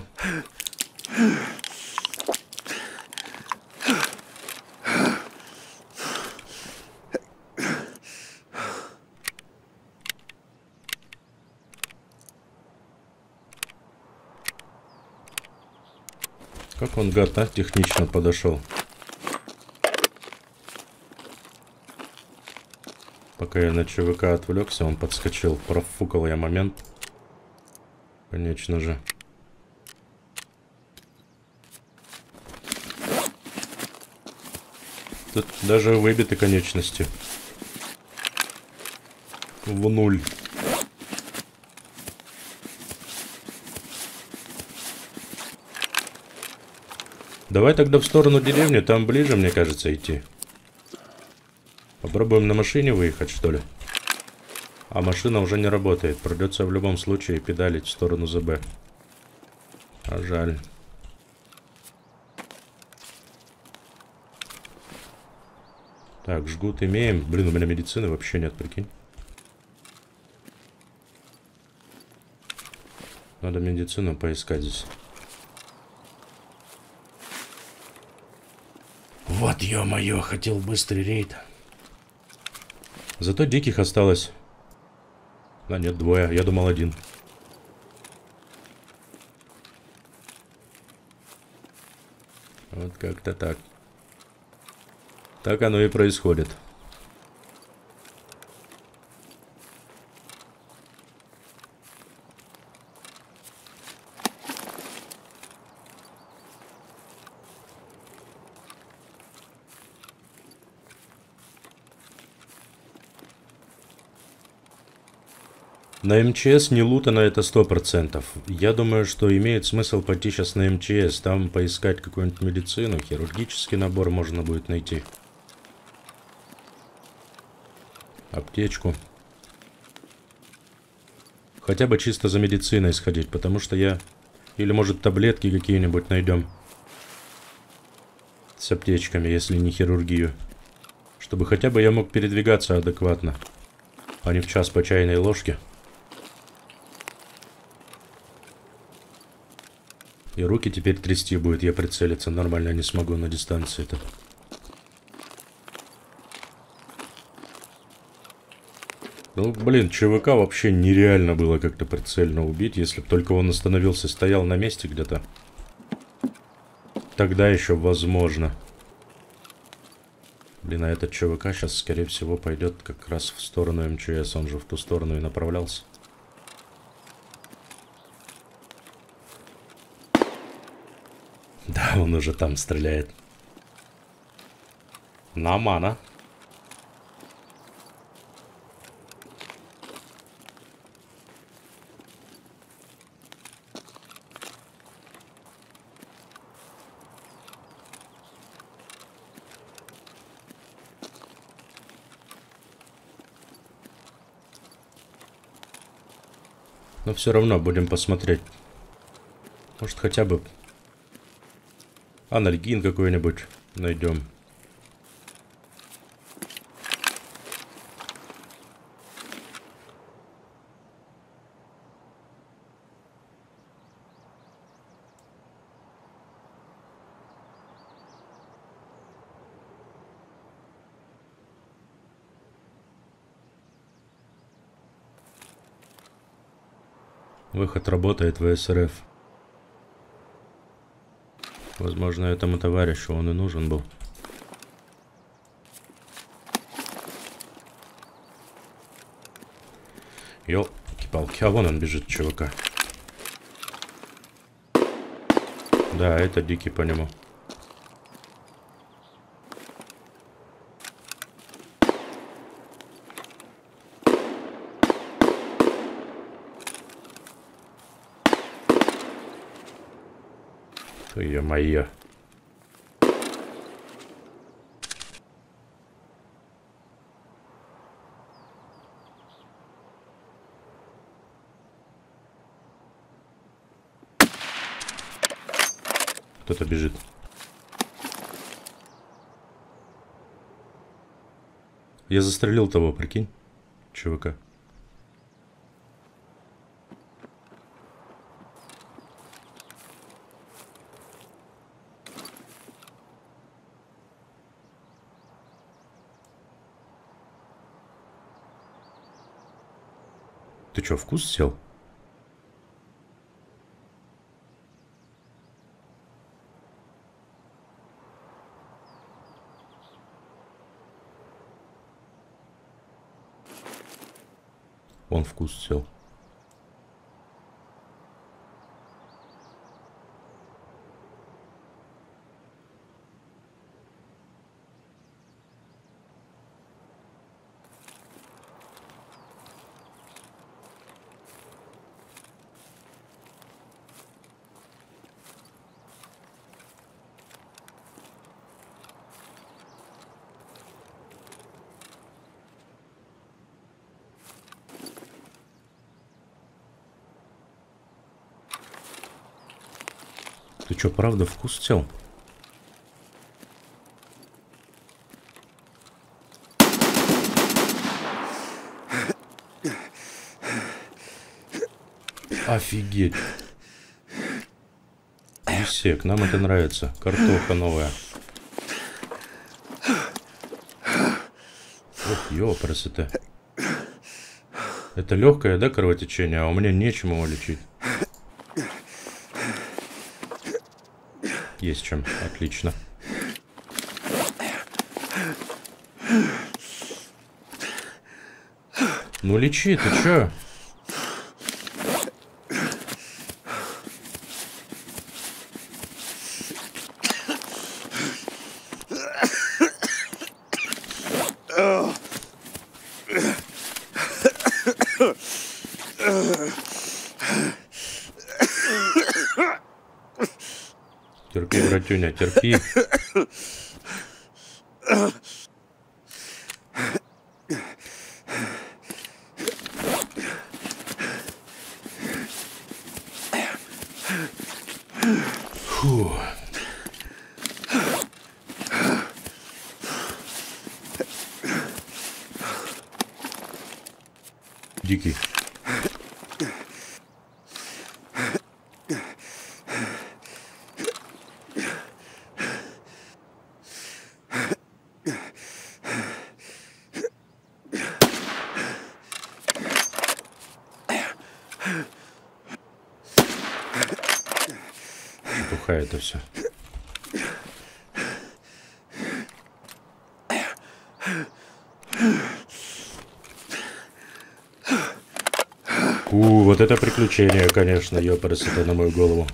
Как он, гад, а, технично подошел. Пока я на ЧВК отвлекся, он подскочил. Профукал я момент. Конечно же. Тут даже выбиты конечности. В нуль. Давай тогда в сторону деревни, там ближе, мне кажется, идти. Попробуем на машине выехать, что ли? А машина уже не работает. Придется в любом случае педалить в сторону ЗБ. А жаль. Так, жгут имеем. Блин, у меня медицины вообще нет, прикинь. Надо медицину поискать здесь. Вот, ё-моё, хотел быстрый рейд. Зато диких осталось. Да нет, двое. Я думал один. Вот как-то так. Так оно и происходит. На МЧС не лутано, это 100%. Я думаю, что имеет смысл пойти сейчас на МЧС, там поискать какую-нибудь медицину, хирургический набор можно будет найти. Аптечку. Хотя бы чисто за медициной сходить, потому что я... Или, может, таблетки какие-нибудь найдем. С аптечками, если не хирургию. Чтобы хотя бы я мог передвигаться адекватно. А не в час по чайной ложке. И руки теперь трясти будет, я прицелиться нормально не смогу на дистанции-то. Ну, блин, ЧВК вообще нереально было как-то прицельно убить, если бы только он остановился, стоял на месте где-то. Тогда еще возможно. Блин, а этот ЧВК сейчас, скорее всего, пойдет как раз в сторону МЧС, он же в ту сторону и направлялся. Да, он уже там стреляет. На мана. Но все равно будем посмотреть. Может, хотя бы анальгин какой-нибудь найдем. Выход работает в СРФ. Возможно, этому товарищу он и нужен был. Ёлки-палки, а вон он бежит, ЧВК. Да, это дикий по нему. Ё-моё. Кто-то бежит. Я застрелил того, прикинь, ЧВК. Ты чё, в куст сел? Он в куст сел. Ты чё, правда в куст сел? Офигеть. Бесек, нам это нравится. Картоха новая. Ох, ёпрст. Это легкое, да, кровотечение, а у меня нечем его лечить. Есть чем, отлично. Ну лечи, ты чё? Терпи, братюня, терпи. Фу. Дикий. Чепуха это все. Вот это приключение, конечно, ёпарас, это на мою голову.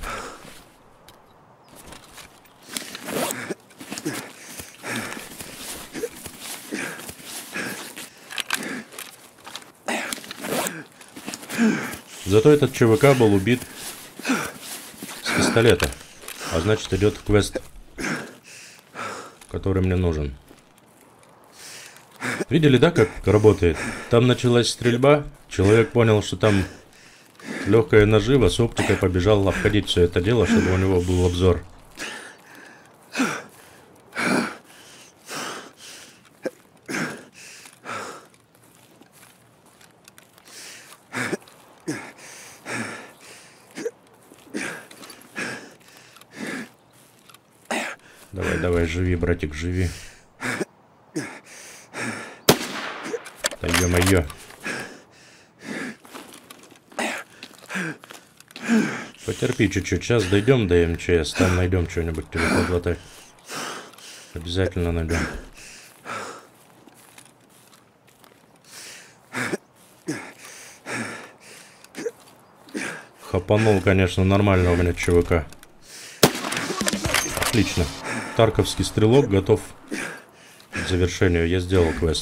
Зато этот ЧВК был убит с пистолета. А значит, идет квест, который мне нужен. Видели, да, как работает? Там началась стрельба, человек понял, что там легкая нажива, с оптикой побежал обходить все это дело, чтобы у него был обзор. Давай, давай, живи, братик, живи. Да ё-моё. Потерпи чуть-чуть, сейчас дойдем до МЧС, там найдем что-нибудь тебе подлатай. Обязательно найдем. Хапанул, конечно, нормально у меня ЧВК. Отлично. Тарковский стрелок готов к завершению. Я сделал квест.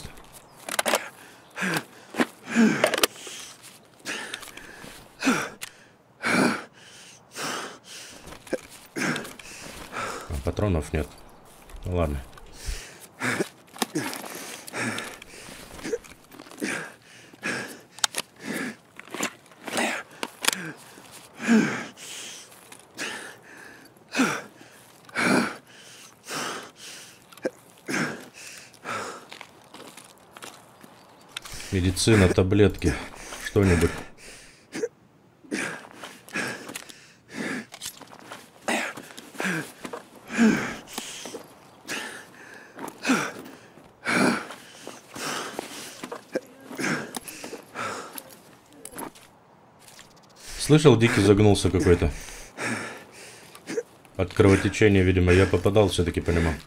Патронов нет. Ну ладно. Медицина, таблетки, что-нибудь. Слышал, Дикий загнулся какой-то. От кровотечения, видимо, я попадал все-таки по нему.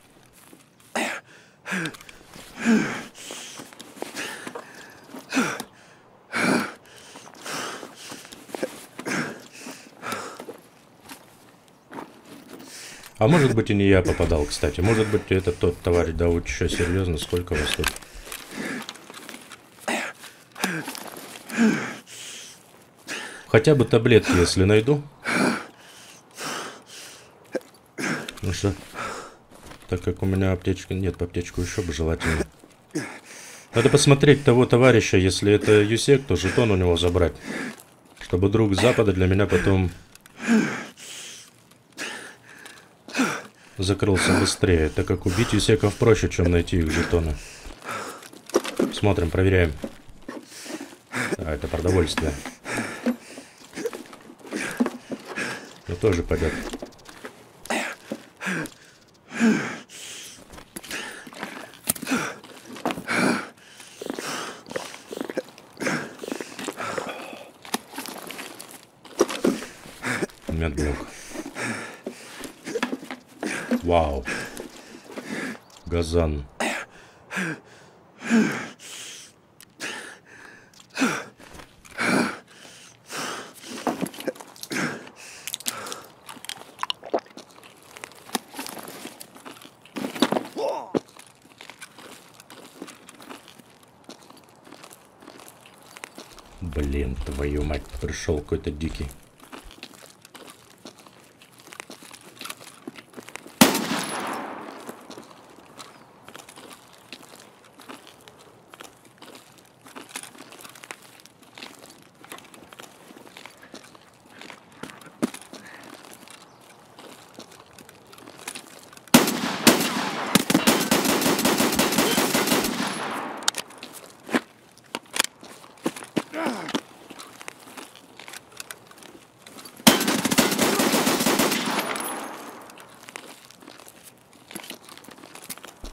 А может быть и не я попадал, кстати. Может быть это тот товарищ. Да вот что, серьезно, сколько вас тут? Хотя бы таблетки, если найду. Ну что, так как у меня аптечки нет, аптечку еще бы желательно. Надо посмотреть того товарища, если это ЮСЕК, то жетон у него забрать. Чтобы друг с запада для меня потом закрылся быстрее, так как убить ЮСЕКов проще, чем найти их жетоны. Смотрим, проверяем. А, это продовольствие. Ну тоже пойдет. Медблок. Вау. Газан. Блин, твою мать, пришел какой-то дикий.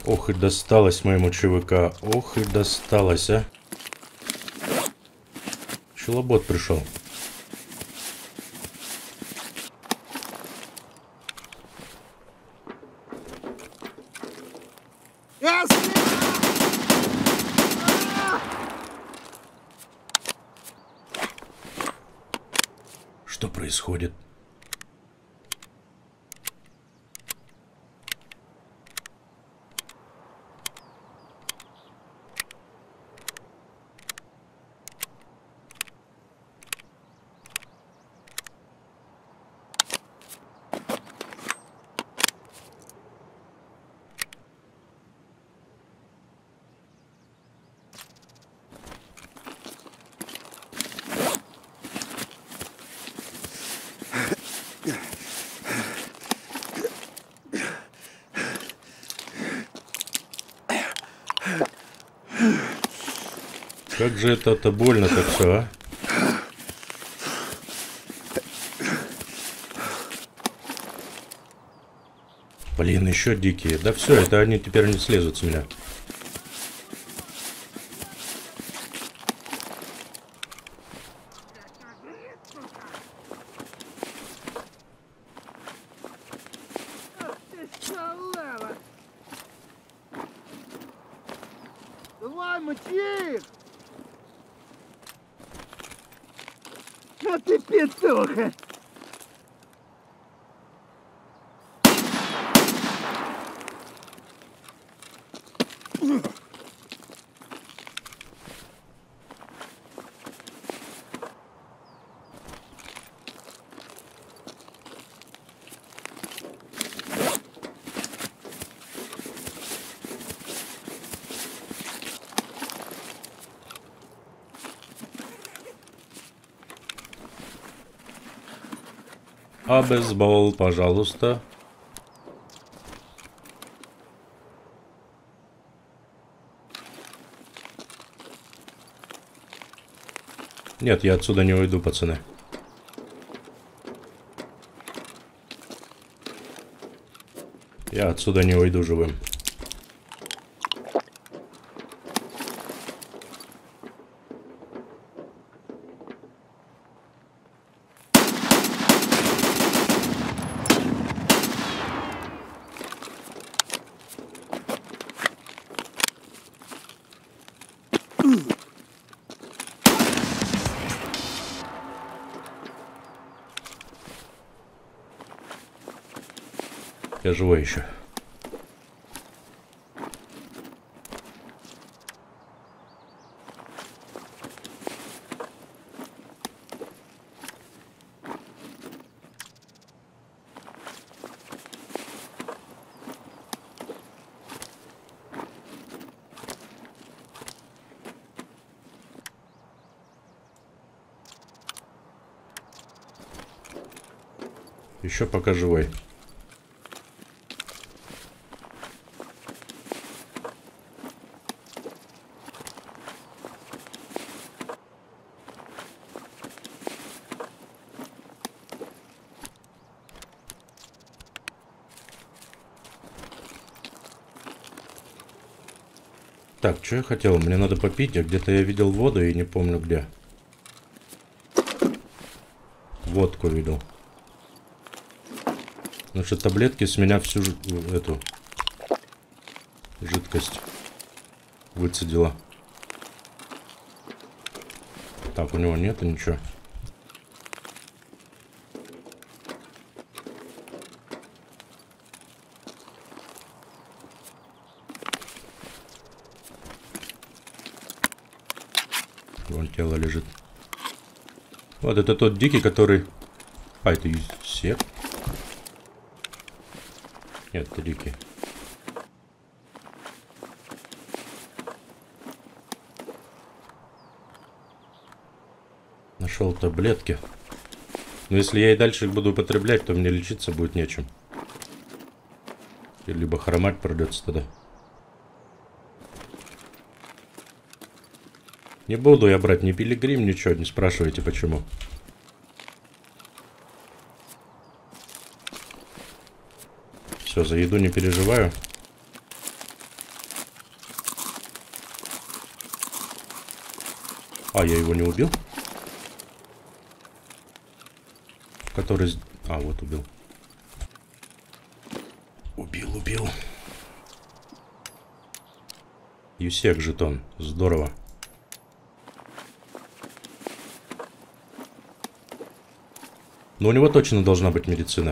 Ох и досталось моему ЧВК. Ох и досталось, а. Челобот пришел. Что происходит? Как же это больно-то все, а? Блин, еще дикие. Да все, это они теперь не слезут с меня. Давай, мочи их! А ты петуха! А бейсбол, пожалуйста. Нет, я отсюда не уйду, пацаны. Я отсюда не уйду живым. Я живой еще. Еще пока живой. Так, что я хотел? Мне надо попить. Я где-то я видел воду и не помню где. Водку видел. Значит, таблетки с меня всю эту жидкость выцедила. Так, у него нету ничего. Вон тело лежит. Вот это тот дикий, который... А, это сек? Нет, это дикий. Нашел таблетки. Но если я и дальше их буду употреблять, то мне лечиться будет нечем. Либо хромать придется тогда. Не буду я брать ни пилигрим, ничего, не спрашивайте почему. Все, за еду не переживаю. А, я его не убил? Который... А, вот убил. Убил. Юсек жетон. Здорово. Но у него точно должна быть медицина.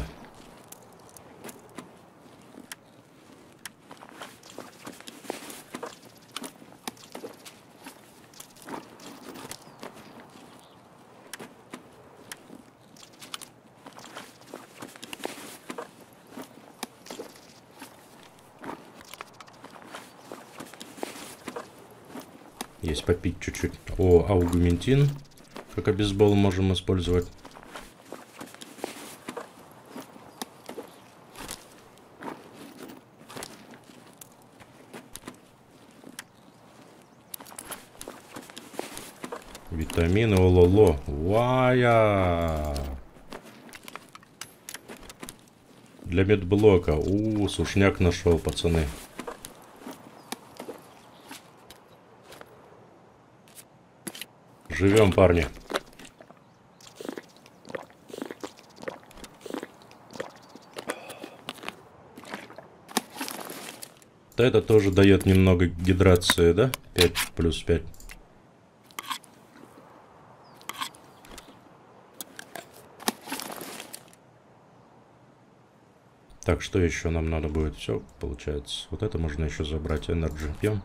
Есть попить чуть-чуть. О, аугментин. Как обезбол можем использовать. Витамины, ололо. Вая. Для медблока. Сушняк нашел, пацаны. Живем, парни. Это тоже дает немного гидрации, да? 5 плюс 5. Так, что еще нам надо будет? Все, получается. Вот это можно еще забрать. Энерджи пьем.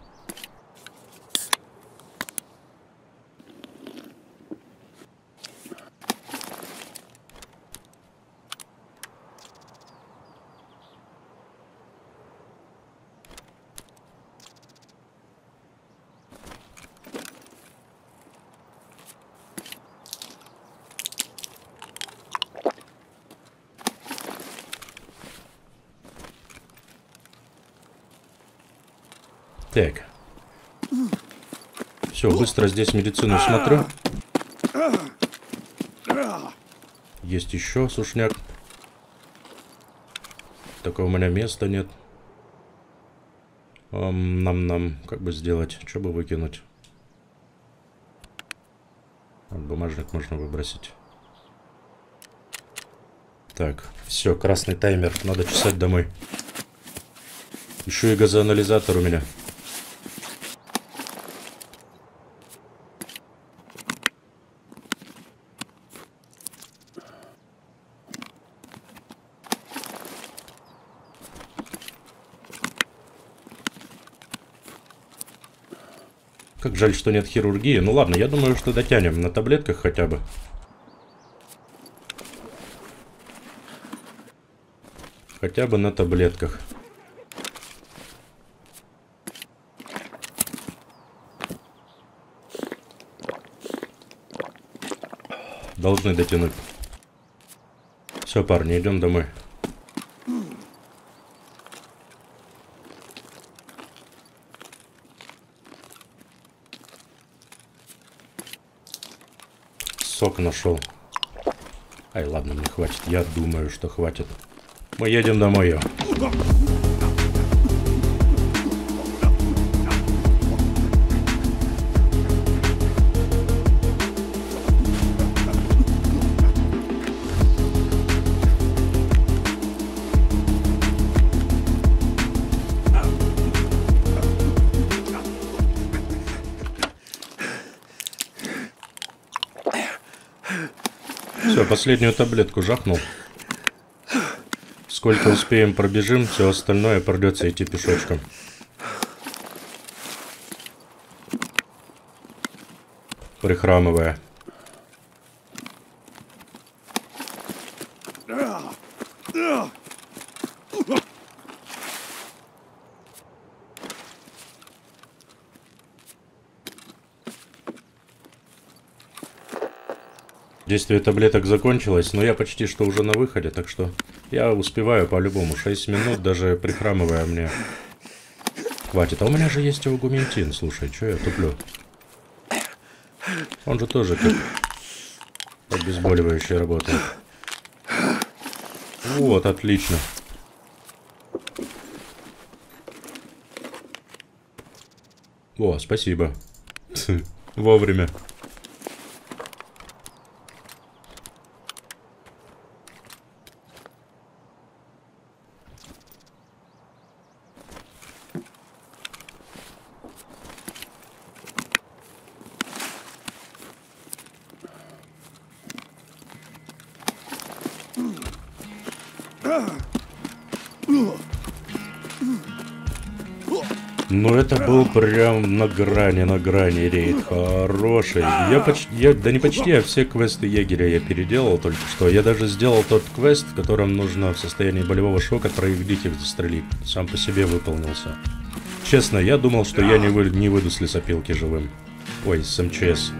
Так. Все, быстро здесь медицину смотрю. Есть еще сушняк. Только у меня места нет. Нам как бы сделать? Что бы выкинуть? Бумажник можно выбросить. Так, все, красный таймер. Надо чесать домой. Еще и газоанализатор у меня. Как жаль, что нет хирургии. Ну ладно, я думаю, что дотянем на таблетках хотя бы. Хотя бы на таблетках. Должны дотянуть. Все, парни, идем домой. Сок нашел. Ай, ладно, мне хватит. Я думаю, что хватит. Мы едем домой. Все, последнюю таблетку жахнул. Сколько успеем, пробежим, все остальное придется идти пешочком. Прихрамывая. Действие таблеток закончилось, но я почти что уже на выходе, так что я успеваю по-любому. 6 минут, даже прихрамывая, мне хватит. А у меня же есть аугментин, слушай, что я туплю? Он же тоже как обезболивающий работает. Вот, отлично. О, спасибо. Вовремя. Ну это был прям на грани рейд. Хороший. Да не почти, а все квесты егеря я переделал только что. Я даже сделал тот квест, в котором нужно в состоянии болевого шока 3 диких застрелить. Сам по себе выполнился. Честно, я думал, что я не выйду с лесопилки живым. Ой, с МЧС.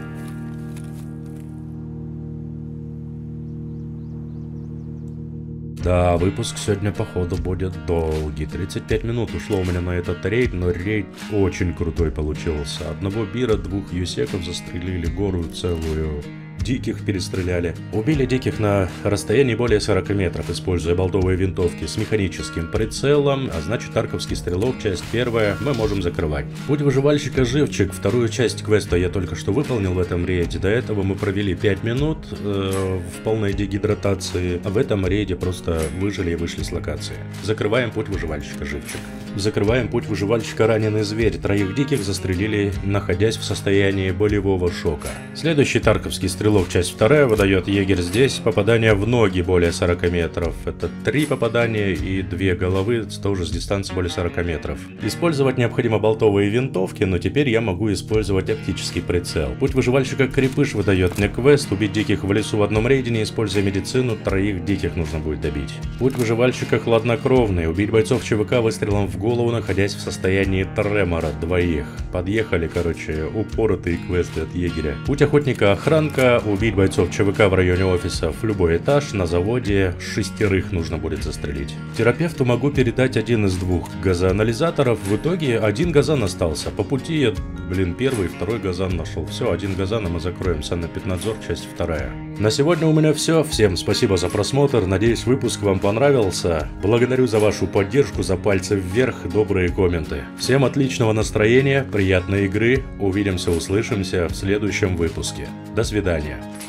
Да, выпуск сегодня, походу, будет долгий. 35 минут ушло у меня на этот рейд, но рейд очень крутой получился. Одного бира, 2 юсеков застрелили, гору целую. Диких перестреляли. Убили диких на расстоянии более 40 метров, используя болтовые винтовки с механическим прицелом, а значит тарковский стрелок, часть 1, мы можем закрывать. Путь выживальщика живчик, вторую часть квеста я только что выполнил в этом рейде. До этого мы провели 5 минут в полной дегидратации, а в этом рейде просто выжили и вышли с локации. Закрываем путь выживальщика живчик. Закрываем путь выживальщика раненый зверь. 3 диких застрелили, находясь в состоянии болевого шока. Следующий тарковский стрелок, часть 2, выдает егерь здесь. Попадание в ноги более 40 метров. Это 3 попадания и 2 головы, тоже с дистанции более 40 метров. Использовать необходимо болтовые винтовки, но теперь я могу использовать оптический прицел. Путь выживальщика крепыш выдает мне квест. Убить диких в лесу в одном рейде, не используя медицину. 3 диких нужно будет добить. Путь выживальщика хладнокровный. Убить бойцов ЧВК выстрелом в голову, находясь в состоянии тремора 2. Подъехали, короче, упоротые квесты от егеря. Путь охотника охранка. Убить бойцов ЧВК в районе офисов, любой этаж, на заводе, 6 нужно будет застрелить. Терапевту могу передать 1 из 2 газоанализаторов. В итоге 1 газан остался. По пути я, 1 и 2 газан нашел. Все, 1 газан, и мы закроем санэпиднадзор, часть 2. На сегодня у меня все. Всем спасибо за просмотр. Надеюсь, выпуск вам понравился. Благодарю за вашу поддержку, за пальцы вверх, добрые комменты. Всем отличного настроения, приятной игры. Увидимся, услышимся в следующем выпуске. До свидания.